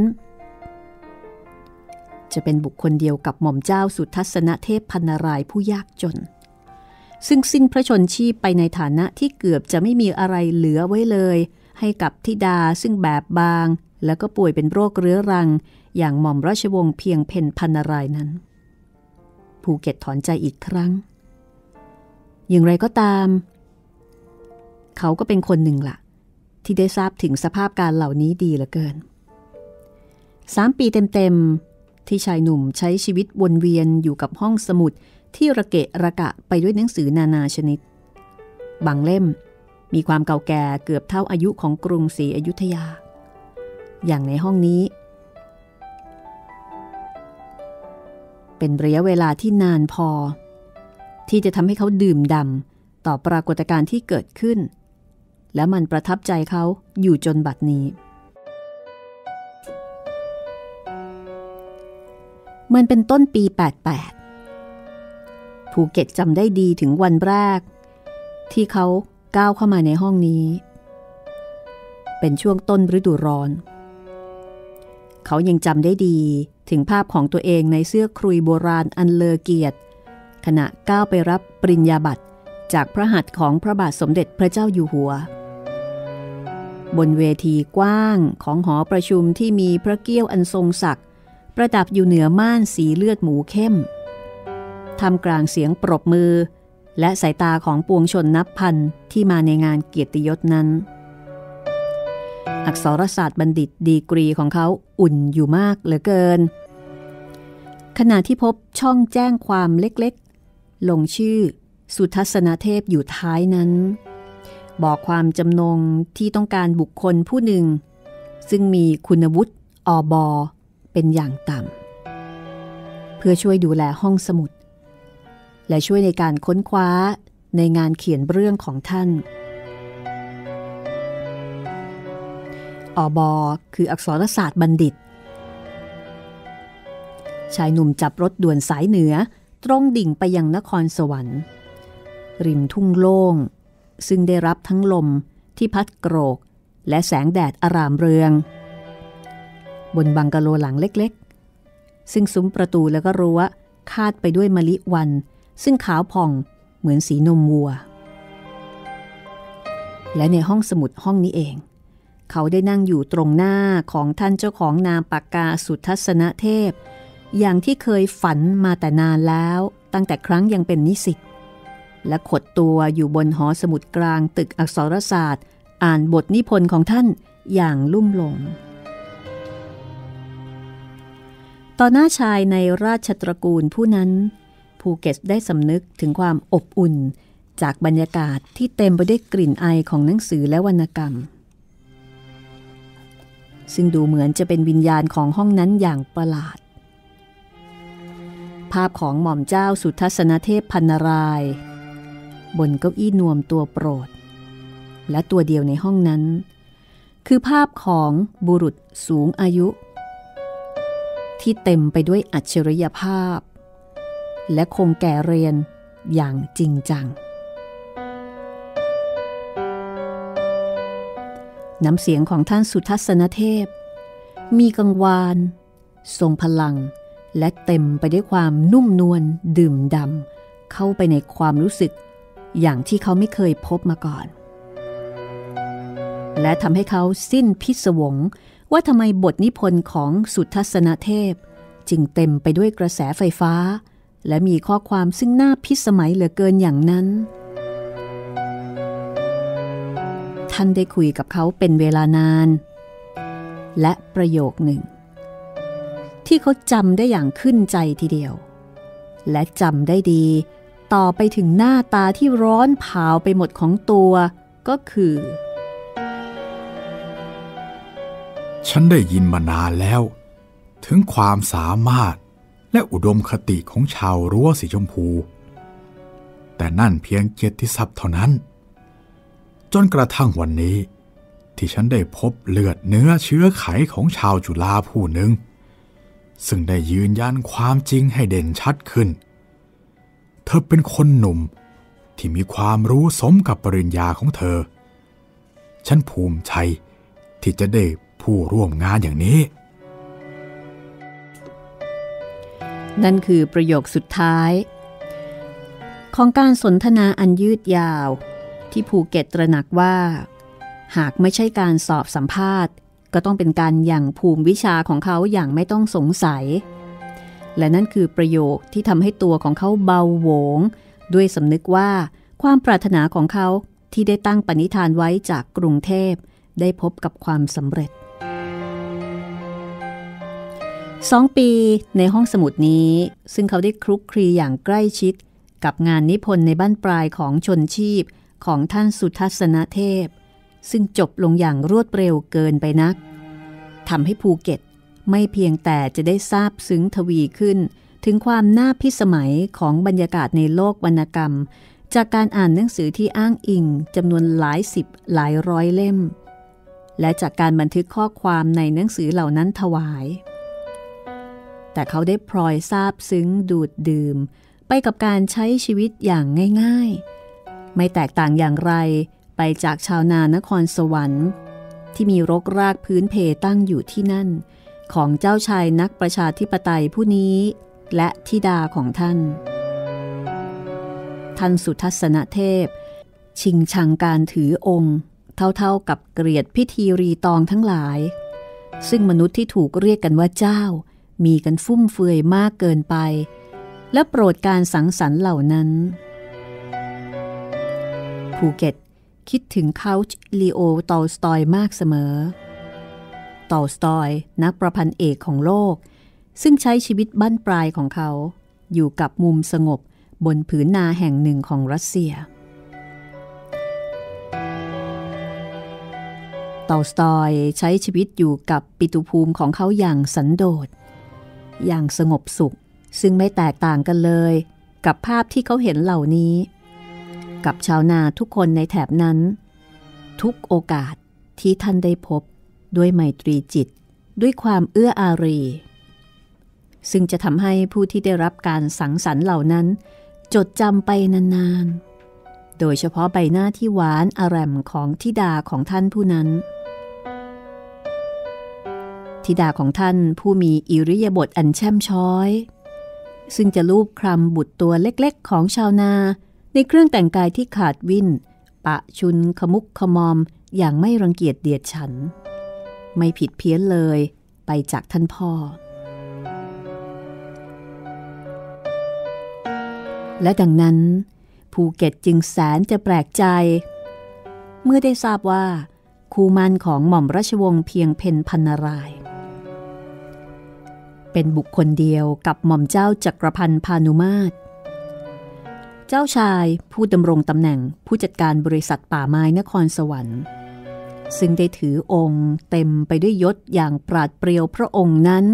จะเป็นบุคคลเดียวกับหม่อมเจ้าสุทัศนเทพพรรณรายผู้ยากจนซึ่งสิ้นพระชนชีพไปในฐานะที่เกือบจะไม่มีอะไรเหลือไว้เลยให้กับธิดาซึ่งแบบบางแล้วก็ป่วยเป็นโรคเรื้อรังอย่างหม่อมราชวงศ์เพียงเพนพรรณรายนั้นภูเก็ตถอนใจอีกครั้งอย่างไรก็ตามเขาก็เป็นคนหนึ่งล่ะที่ได้ทราบถึงสภาพการเหล่านี้ดีเหลือเกินสามปีเต็มๆที่ชายหนุ่มใช้ชีวิตวนเวียนอยู่กับห้องสมุดที่ระเกะระกะไปด้วยหนังสือนานาชนิดบางเล่มมีความเก่าแก่เกือบเท่าอายุของกรุงศรีอยุธยาอย่างในห้องนี้เป็นระยะเวลาที่นานพอที่จะทำให้เขาดื่มด่ำต่อปรากฏการณ์ที่เกิดขึ้นและมันประทับใจเขาอยู่จนบัดนี้มันเป็นต้นปีแปดสิบแปดภูเก็ตจำได้ดีถึงวันแรกที่เขาก้าวเข้ามาในห้องนี้เป็นช่วงต้นฤดูร้อนเขายังจำได้ดีถึงภาพของตัวเองในเสื้อครุยโบราณอันเลอเกียรติขณะก้าวไปรับปริญญาบัตรจากพระหัตถ์ของพระบาทสมเด็จพระเจ้าอยู่หัวบนเวทีกว้างของหอประชุมที่มีพระเกี้ยวอันทรงศักดิ์ประดับอยู่เหนือม่านสีเลือดหมูเข้มท่ามกลางเสียงปรบมือและสายตาของปวงชนนับพันที่มาในงานเกียรติยศนั้นอักษรศาสตร์บัณฑิตดีกรีของเขาอุ่นอยู่มากเหลือเกินขณะที่พบช่องแจ้งความเล็กๆลงชื่อสุทัศนเทพอยู่ท้ายนั้นบอกความจำนงที่ต้องการบุคคลผู้หนึ่งซึ่งมีคุณวุฒิอบอเป็นอย่างต่ำเพื่อช่วยดูแลห้องสมุดและช่วยในการค้นคว้าในงานเขียนเรื่องของท่านอบอคืออักษรศาสตร์บัณฑิตชายหนุ่มจับรถด่วนสายเหนือตรงดิ่งไปยังนครสวรรค์ริมทุ่งโล่งซึ่งได้รับทั้งลมที่พัดโกรกและแสงแดดอร่ามเรืองบนบังกะโลหลังเล็กๆซึ่งซุ้มประตูแล้วก็รั้วคาดไปด้วยมะลิวันซึ่งขาวผ่องเหมือนสีนมวัวและในห้องสมุดห้องนี้เองเขาได้นั่งอยู่ตรงหน้าของท่านเจ้าของนามปากกาสุทัศนเทพอย่างที่เคยฝันมาแต่นานแล้วตั้งแต่ครั้งยังเป็นนิสิตและขดตัวอยู่บนหอสมุดกลางตึกอักษรศาสตร์อ่านบทนิพนธ์ของท่านอย่างลุ่มหลงต่อหน้าชายในราชตระกูลผู้นั้นภูเก็ตได้สำนึกถึงความอบอุ่นจากบรรยากาศที่เต็มไปด้วยกลิ่นไอของหนังสือและวรรณกรรมซึ่งดูเหมือนจะเป็นวิญญาณของห้องนั้นอย่างประหลาดภาพของหม่อมเจ้าสุทัศนเทพพรรณรายบนเก้าอี้นวมตัวโปรดและตัวเดียวในห้องนั้นคือภาพของบุรุษสูงอายุที่เต็มไปด้วยอัจฉริยภาพและคงแก่เรียนอย่างจริงจังน้ำเสียงของท่านสุทัศนเทพมีกังวานทรงพลังและเต็มไปด้วยความนุ่มนวลดื่มดำเข้าไปในความรู้สึกอย่างที่เขาไม่เคยพบมาก่อนและทำให้เขาสิ้นพิศวงว่าทำไมบทนิพนธ์ของสุทัศนเทพจึงเต็มไปด้วยกระแสไฟฟ้าและมีข้อความซึ่งน่าพิสมัยเหลือเกินอย่างนั้นท่านได้คุยกับเขาเป็นเวลานานและประโยคหนึ่งที่เขาจำได้อย่างขึ้นใจทีเดียวและจำได้ดีต่อไปถึงหน้าตาที่ร้อนเผาไปหมดของตัวก็คือฉันได้ยินมานานแล้วถึงความสามารถและอุดมคติของชาวรั้วสีชมพูแต่นั่นเพียงเกียรติศัพท์เท่านั้นจนกระทั่งวันนี้ที่ฉันได้พบเลือดเนื้อเชื้อไขของชาวจุฬาผู้หนึ่งซึ่งได้ยืนยันความจริงให้เด่นชัดขึ้นเธอเป็นคนหนุ่มที่มีความรู้สมกับปริญญาของเธอฉันภูมิใจที่จะได้ผู้ร่วมงานอย่างนี้นั่นคือประโยคสุดท้ายของการสนทนาอันยืดยาวที่ภูเก็ตตระหนักว่าหากไม่ใช่การสอบสัมภาษณ์ก็ต้องเป็นการหยั่งภูมิวิชาของเขาอย่างไม่ต้องสงสัยและนั่นคือประโยคที่ทำให้ตัวของเขาเบาโหวงด้วยสำนึกว่าความปรารถนาของเขาที่ได้ตั้งปณิธานไว้จากกรุงเทพได้พบกับความสำเร็จสองปีในห้องสมุดนี้ซึ่งเขาได้คลุกคลีอย่างใกล้ชิดกับงานนิพนธ์ในบั้นปลายของชนชีพของท่านสุทัศนเทพซึ่งจบลงอย่างรวดเร็วเกินไปนักทำให้ภูเก็ตไม่เพียงแต่จะได้ทราบซึ้งทวีขึ้นถึงความน่าพิสมัยของบรรยากาศในโลกวรรณกรรมจากการอ่านหนังสือที่อ้างอิงจำนวนหลายสิบหลายร้อยเล่มและจากการบันทึกข้อความในหนังสือเหล่านั้นถวายแต่เขาได้พลอยซาบซึ้งดูดดื่มไปกับการใช้ชีวิตอย่างง่ายๆไม่แตกต่างอย่างไรไปจากชาวนานครสวรรค์ที่มีรกรากพื้นเพตั้งอยู่ที่นั่นของเจ้าชายนักประชาธิปไตยผู้นี้และธิดาของท่านท่านสุทัศนเทพชิงชังการถือองค์เท่าๆกับเกลียดพิธีรีตองทั้งหลายซึ่งมนุษย์ที่ถูกเรียกกันว่าเจ้ามีกันฟุ่มเฟือยมากเกินไปและโปรดการสังสรรค์เหล่านั้นภูเก็ตคิดถึงเขาลีโอ ตอลสตอยมากเสมอตอลสตอยนักประพันธ์เอกของโลกซึ่งใช้ชีวิตบั้นปลายของเขาอยู่กับมุมสงบบนผืนนาแห่งหนึ่งของรัสเซียตอลสตอยใช้ชีวิตอยู่กับปิตุภูมิของเขาอย่างสันโดษอย่างสงบสุขซึ่งไม่แตกต่างกันเลยกับภาพที่เขาเห็นเหล่านี้กับชาวนาทุกคนในแถบนั้นทุกโอกาสที่ท่านได้พบด้วยไมตรีจิตด้วยความเอื้ออารีซึ่งจะทำให้ผู้ที่ได้รับการสังสรรค์เหล่านั้นจดจำไปนานโดยเฉพาะใบหน้าที่หวานอร่ำของธิดาของท่านผู้นั้นธิดาของท่านผู้มีอิริยาบถอันแช่มช้อยซึ่งจะลูบคลำบุตรตัวเล็กๆของชาวนาในเครื่องแต่งกายที่ขาดวิ่นปะชุนขมุกขมอมอย่างไม่รังเกียจเดียดฉันไม่ผิดเพี้ยนเลยไปจากท่านพ่อและดังนั้นภูเก็ตจึงแสนจะแปลกใจเมื่อได้ทราบว่าคู่มั่นของหม่อมราชวงศ์เพียงเพ็ญพรรณรายเป็นบุคคลเดียวกับหม่อมเจ้าจักรพันธ์พานุมาตรเจ้าชายผู้ดำรงตำแหน่งผู้จัดการบริษัทป่าไม้นครสวรรค์ซึ่งได้ถือองค์เต็มไปด้วยยศอย่างปราดเปรียวพระองค์นั้น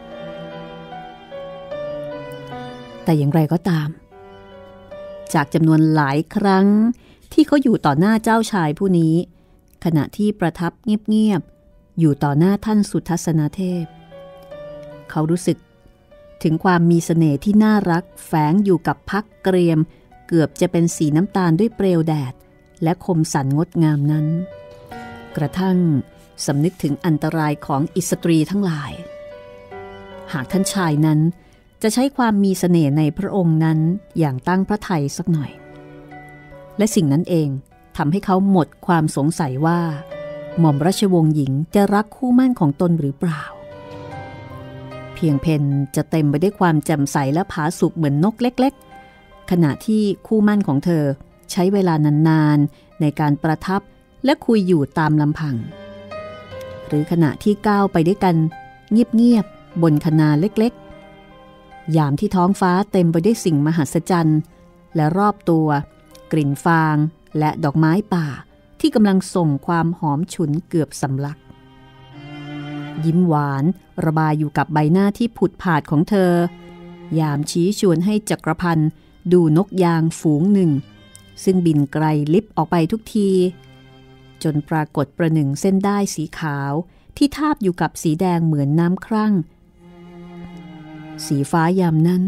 แต่อย่างไรก็ตามจากจำนวนหลายครั้งที่เขาอยู่ต่อหน้าเจ้าชายผู้นี้ขณะที่ประทับเงียบๆอยู่ต่อหน้าท่านสุทัศนเทพเขารู้สึกถึงความมีเสน่ห์ที่น่ารักแฝงอยู่กับพักเกรียมเกือบจะเป็นสีน้ำตาลด้วยเปลวแดดและคมสันงดงามนั้นกระทั่งสำนึกถึงอันตรายของอิสตรีทั้งหลายหากท่านชายนั้นจะใช้ความมีเสน่ห์ในพระองค์นั้นอย่างตั้งพระทัยสักหน่อยและสิ่งนั้นเองทำให้เขาหมดความสงสัยว่าหม่อมราชวงศ์หญิงจะรักคู่มั่นของตนหรือเปล่าเพียงเพ็ญจะเต็มไปด้วยความแจ่มใสและผาสุกเหมือนนกเล็กๆขณะที่คู่มั่นของเธอใช้เวลานานๆในการประทับและคุยอยู่ตามลำพังหรือขณะที่ก้าวไปด้วยกันเงียบๆบนคณาเล็กๆยามที่ท้องฟ้าเต็มไปด้วยสิ่งมหัศจรรย์และรอบตัวกลิ่นฟางและดอกไม้ป่าที่กำลังส่งความหอมฉุนเกือบสำลักยิ้มหวานระบายอยู่กับใบหน้าที่ผุดผาดของเธอยามชี้ชวนให้จักรพันธ์ดูนกยางฝูงหนึ่งซึ่งบินไกลลิบออกไปทุกทีจนปรากฏประหนึ่งเส้นด้ายสีขาวที่ทาบอยู่กับสีแดงเหมือนน้ำครั่งสีฟ้ายามนั้น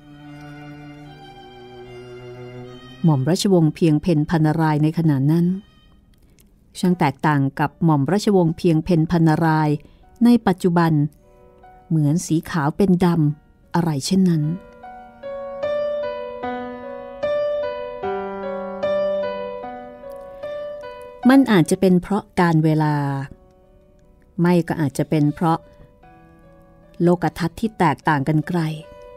หม่อมราชวงศ์เพียงเพ็ญพรรณรายในขณะนั้นช่างแตกต่างกับหม่อมราชวงศ์เพียงเพ็ญพรรณรายในปัจจุบันเหมือนสีขาวเป็นดำอะไรเช่นนั้นมันอาจจะเป็นเพราะการเวลาไม่ก็อาจจะเป็นเพราะโลกทัศน์ที่แตกต่างกันไกล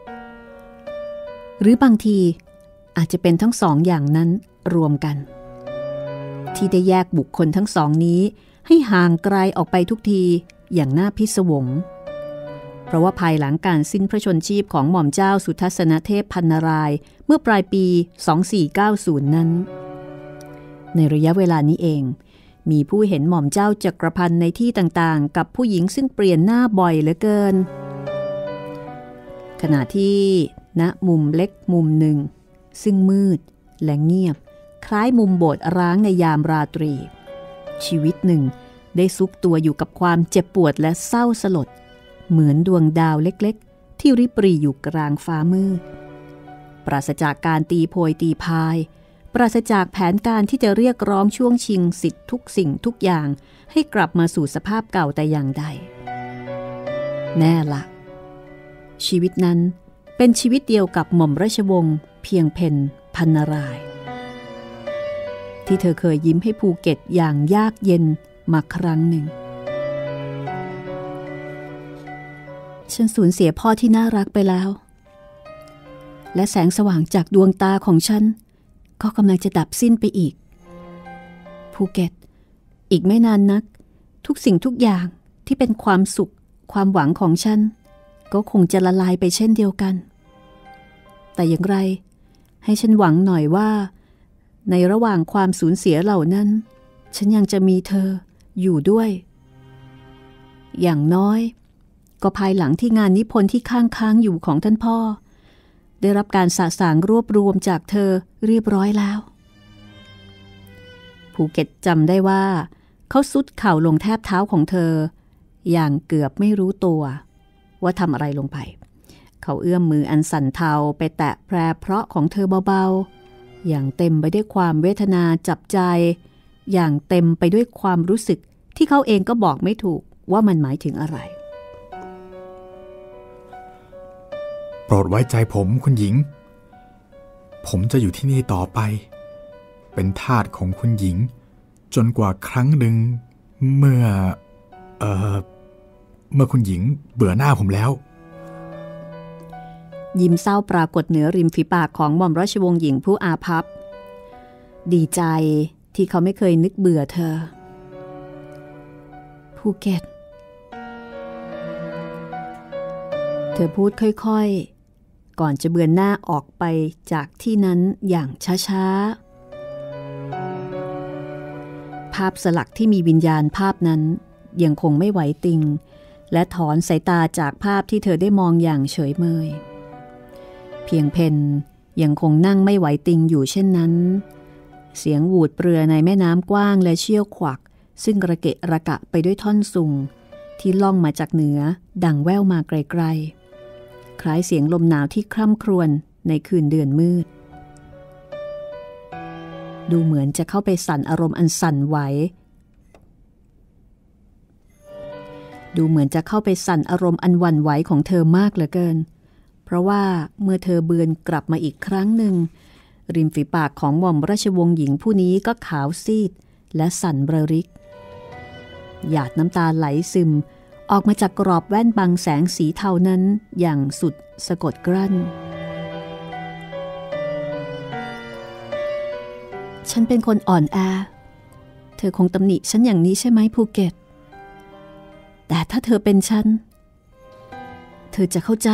หรือบางทีอาจจะเป็นทั้งสองอย่างนั้นรวมกันที่ได้แยกบุคคลทั้งสองนี้ให้ห่างไกลออกไปทุกทีอย่างน่าพิศวงเพราะว่าภายหลังการสิ้นพระชนชีพของหม่อมเจ้าสุทัศนเทพพรรณรายเมื่อปลายปีสองสี่เก้าศูนย์นั้นในระยะเวลานี้เองมีผู้เห็นหม่อมเจ้าจักรพันธ์ในที่ต่างๆกับผู้หญิงซึ่งเปลี่ยนหน้าบ่อยเหลือเกินขณะที่ณมุมเล็กมุมหนึ่งซึ่งมืดและเงียบคล้ายมุมโบสถ์ร้างในยามราตรีชีวิตหนึ่งได้ซุกตัวอยู่กับความเจ็บปวดและเศร้าสลดเหมือนดวงดาวเล็กๆที่ริบหรี่อยู่กลางฟ้ามืดปราศจากการตีโพยตีพายปราศจากแผนการที่จะเรียกร้องช่วงชิงสิทธิทุกสิ่งทุกอย่างให้กลับมาสู่สภาพเก่าแต่อย่างใดแน่ละชีวิตนั้นเป็นชีวิตเดียวกับหม่อมราชวงศ์เพียงเพ็ญพรรณรายที่เธอเคยยิ้มให้ภูเก็ตอย่างยากเย็นมาครั้งหนึ่งฉันสูญเสียพ่อที่น่ารักไปแล้วและแสงสว่างจากดวงตาของฉันก็กำลังจะดับสิ้นไปอีกภูเก็ตอีกไม่นานนักทุกสิ่งทุกอย่างที่เป็นความสุขความหวังของฉันก็คงจะละลายไปเช่นเดียวกันแต่อย่างไรให้ฉันหวังหน่อยว่าในระหว่างความสูญเสียเหล่านั้นฉันยังจะมีเธออยู่ด้วยอย่างน้อยก็ภายหลังที่งานนิพนธ์ที่ค้างค้างอยู่ของท่านพ่อได้รับการสะสางรวบรวมจากเธอเรียบร้อยแล้วภูเก็ตจำได้ว่าเขาซุดเข่าลงแทบเท้าของเธออย่างเกือบไม่รู้ตัวว่าทำอะไรลงไปเขาเอื้อมมืออันสั่นเทาไปแตะแพรเพราะของเธอเบาๆอย่างเต็มไปด้วยความเวทนาจับใจอย่างเต็มไปด้วยความรู้สึกที่เขาเองก็บอกไม่ถูกว่ามันหมายถึงอะไรโปรดไว้ใจผมคุณหญิงผมจะอยู่ที่นี่ต่อไปเป็นทาสของคุณหญิงจนกว่าครั้งหนึ่งเมื่อเอ่อเมื่อคุณหญิงเบื่อหน้าผมแล้วยิ้มเศร้าปรากฏเหนือริมฝีปากของหม่อมราชวงศ์หญิงผู้อาภัพดีใจที่เขาไม่เคยนึกเบื่อเธอภูเก็ตเธอพูดค่อยๆก่อนจะเบือนหน้าออกไปจากที่นั้นอย่างช้าๆภาพสลักที่มีวิญญาณภาพนั้นยังคงไม่ไหวติงและถอนสายตาจากภาพที่เธอได้มองอย่างเฉยเมยเพียงเพนยังคงนั่งไม่ไหวติงอยู่เช่นนั้นเสียงหวูดเปรือในแม่น้ำกว้างและเชี่ยวขวักซึ่งระเกะระกะไปด้วยท่อนซุงที่ล่องมาจากเหนือดังแว่วมาไกลๆคล้ายเสียงลมหนาวที่คร่ำครวญในคืนเดือนมืดดูเหมือนจะเข้าไปสั่นอารมณ์อันสั่นไหวดูเหมือนจะเข้าไปสั่นอารมณ์อันหวั่นไหวของเธอมากเหลือเกินเพราะว่าเมื่อเธอเบือนกลับมาอีกครั้งหนึ่งริมฝีปากของหม่อมราชวงศ์หญิงผู้นี้ก็ขาวซีดและสั่นเบรริกหยาดน้ำตาไหลซึมออกมาจากกรอบแว่นบังแสงสีเทานั้นอย่างสุดสะกดกลั้นฉันเป็นคนอ่อนแอเธอคงตำหนิฉันอย่างนี้ใช่ไหมภูเก็ตแต่ถ้าเธอเป็นฉันเธอจะเข้าใจ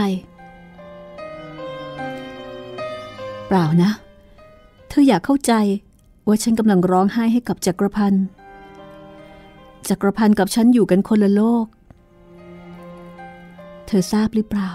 เปล่านะเธออยากเข้าใจว่าฉันกำลังร้องไห้ให้กับจักรพันธ์จักรพันธ์กับฉันอยู่กันคนละโลกเธอทราบหรือเปล่า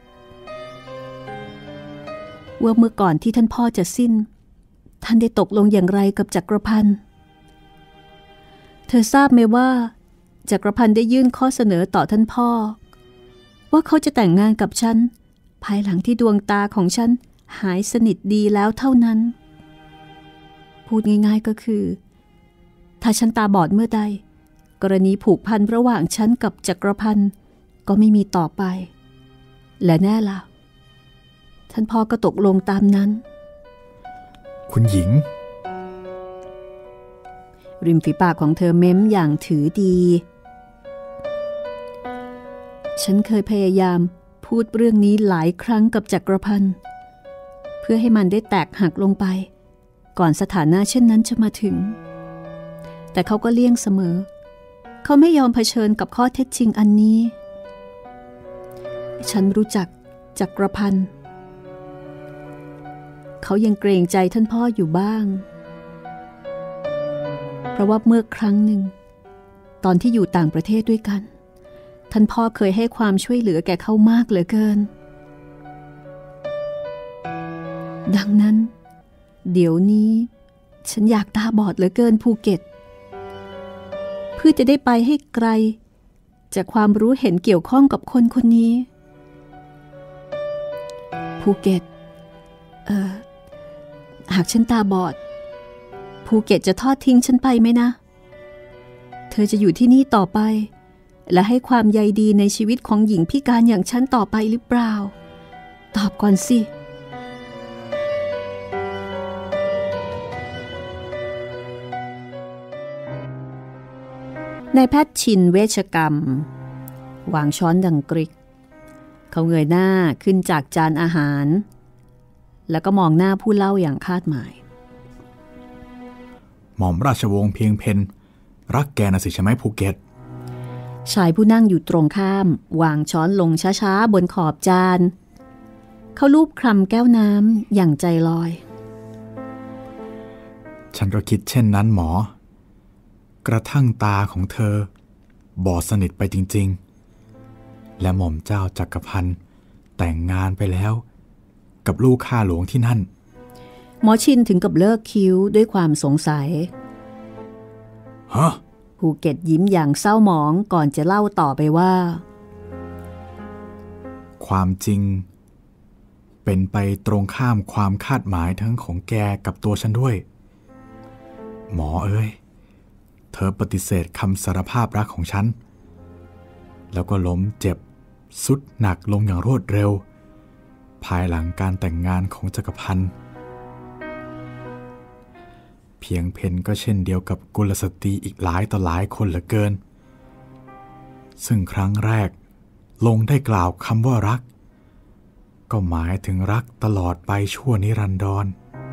ว่าเมื่อก่อนที่ท่านพ่อจะสิ้นท่านได้ตกลงอย่างไรกับจักรพันธ์เธอทราบไหมว่าจักรพันธ์ได้ยื่นข้อเสนอต่อท่านพ่อว่าเขาจะแต่งงานกับฉันภายหลังที่ดวงตาของฉันหายสนิทดีแล้วเท่านั้นพูดง่ายๆก็คือถ้าฉันตาบอดเมื่อใดกรณีผูกพันระหว่างฉันกับจักรพันธ์ก็ไม่มีต่อไปและแน่ล่ะท่านพ่อก็ตกลงตามนั้นคุณหญิงริมฝีปากของเธอเม้มอย่างถือดีฉันเคยพยายามพูดเรื่องนี้หลายครั้งกับจักรพันธ์เพื่อให้มันได้แตกหักลงไปก่อนสถานะเช่นนั้นจะมาถึงแต่เขาก็เลี่ยงเสมอเขาไม่ยอมเผชิญกับข้อเท็จจริงอันนี้ฉันรู้จักจักรพันธ์เขายังเกรงใจท่านพ่ออยู่บ้างเพราะว่าเมื่อครั้งหนึ่งตอนที่อยู่ต่างประเทศด้วยกันท่านพ่อเคยให้ความช่วยเหลือแก่เขามากเหลือเกินดังนั้นเดี๋ยวนี้ฉันอยากตาบอดเหลือเกินภูเก็ตเพื่อจะได้ไปให้ไกลจากความรู้เห็นเกี่ยวข้องกับคนคนนี้ภูเก็ตเอ่อหากฉันตาบอดภูเก็ตจะทอดทิ้งฉันไปไหมนะเธอจะอยู่ที่นี่ต่อไปและให้ความใยดีในชีวิตของหญิงพิการอย่างฉันต่อไปหรือเปล่าตอบก่อนสินายแพทย์ชินเวชกรรมวางช้อนดังกริกเขาเงยหน้าขึ้นจากจานอาหารแล้วก็มองหน้าผู้เล่าอย่างคาดหมายหม่อมราชวงศ์เพียงเพนรักแกนะสิใช่ไหมภูเก็ตชายผู้นั่งอยู่ตรงข้ามวางช้อนลงช้าๆบนขอบจานเขาลูบคลำแก้วน้ำอย่างใจลอยฉันก็คิดเช่นนั้นหมอกระทั่งตาของเธอบอดสนิทไปจริงๆและหม่อมเจ้าจักรพันธ์แต่งงานไปแล้วกับลูกข้าหลวงที่นั่นหมอชินถึงกับเลิกคิ้วด้วยความสงสัยฮะภูเก็ตยิ้มอย่างเศร้าหมองก่อนจะเล่าต่อไปว่าความจริงเป็นไปตรงข้ามความคาดหมายทั้งของแกกับตัวฉันด้วยหมอเอ้ยเธอปฏิเสธคำสารภาพรักของฉันแล้วก็ล้มเจ็บทรุดหนักลงอย่างรวดเร็วภายหลังการแต่งงานของจักรพันธ์เพียงเพนก็เช่นเดียวกับกุลสตรีอีกหลายต่อหลายคนเหลือเกินซึ่งครั้งแรกลงได้กล่าวคำว่ารักก็หมายถึงรักตลอดไปชั่วนิรันดร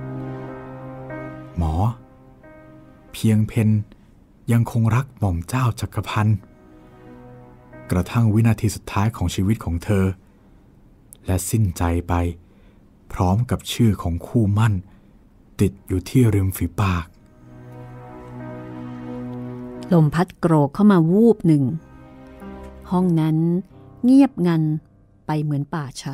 หมอเพียงเพนยังคงรักหม่อมเจ้าจักรพันธ์กระทั่งวินาทีสุดท้ายของชีวิตของเธอและสิ้นใจไปพร้อมกับชื่อของคู่มั่นติดอยู่ที่ริมฝีปากลมพัดโกรกเข้ามาวูบหนึ่งห้องนั้นเงียบงันไปเหมือนป่าชัด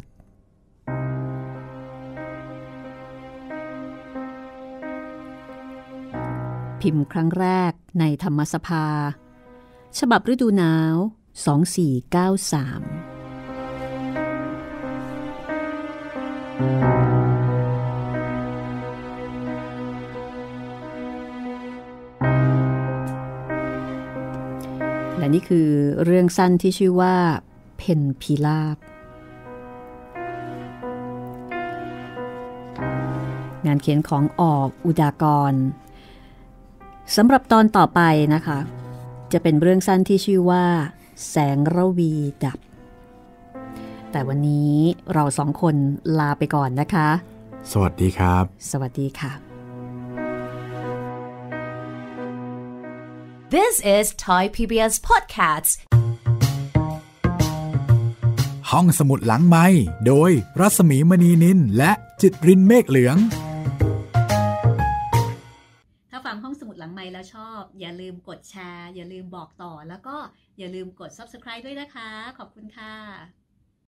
พิมพ์ครั้งแรกในธรรมสภาฉบับฤดูหนาวสองสี่เก้าสามและนี่คือเรื่องสั้นที่ชื่อว่าเพนพิลาภงานเขียนของออกอุดากรสำหรับตอนต่อไปนะคะจะเป็นเรื่องสั้นที่ชื่อว่าแสงระวีดับแต่วันนี้เราสองคนลาไปก่อนนะคะสวัสดีครับสวัสดีค่ะ This is Thai พี บี เอส Podcasts ห้องสมุดหลังไมค์โดยรัศมีมณีนินและจิตรินเมฆเหลืองถ้าฟังห้องสมุดหลังไมค์แล้วชอบอย่าลืมกดแชร์อย่าลืมบอกต่อแล้วก็อย่าลืมกด ซับสไครบ์ ด้วยนะคะขอบคุณค่ะ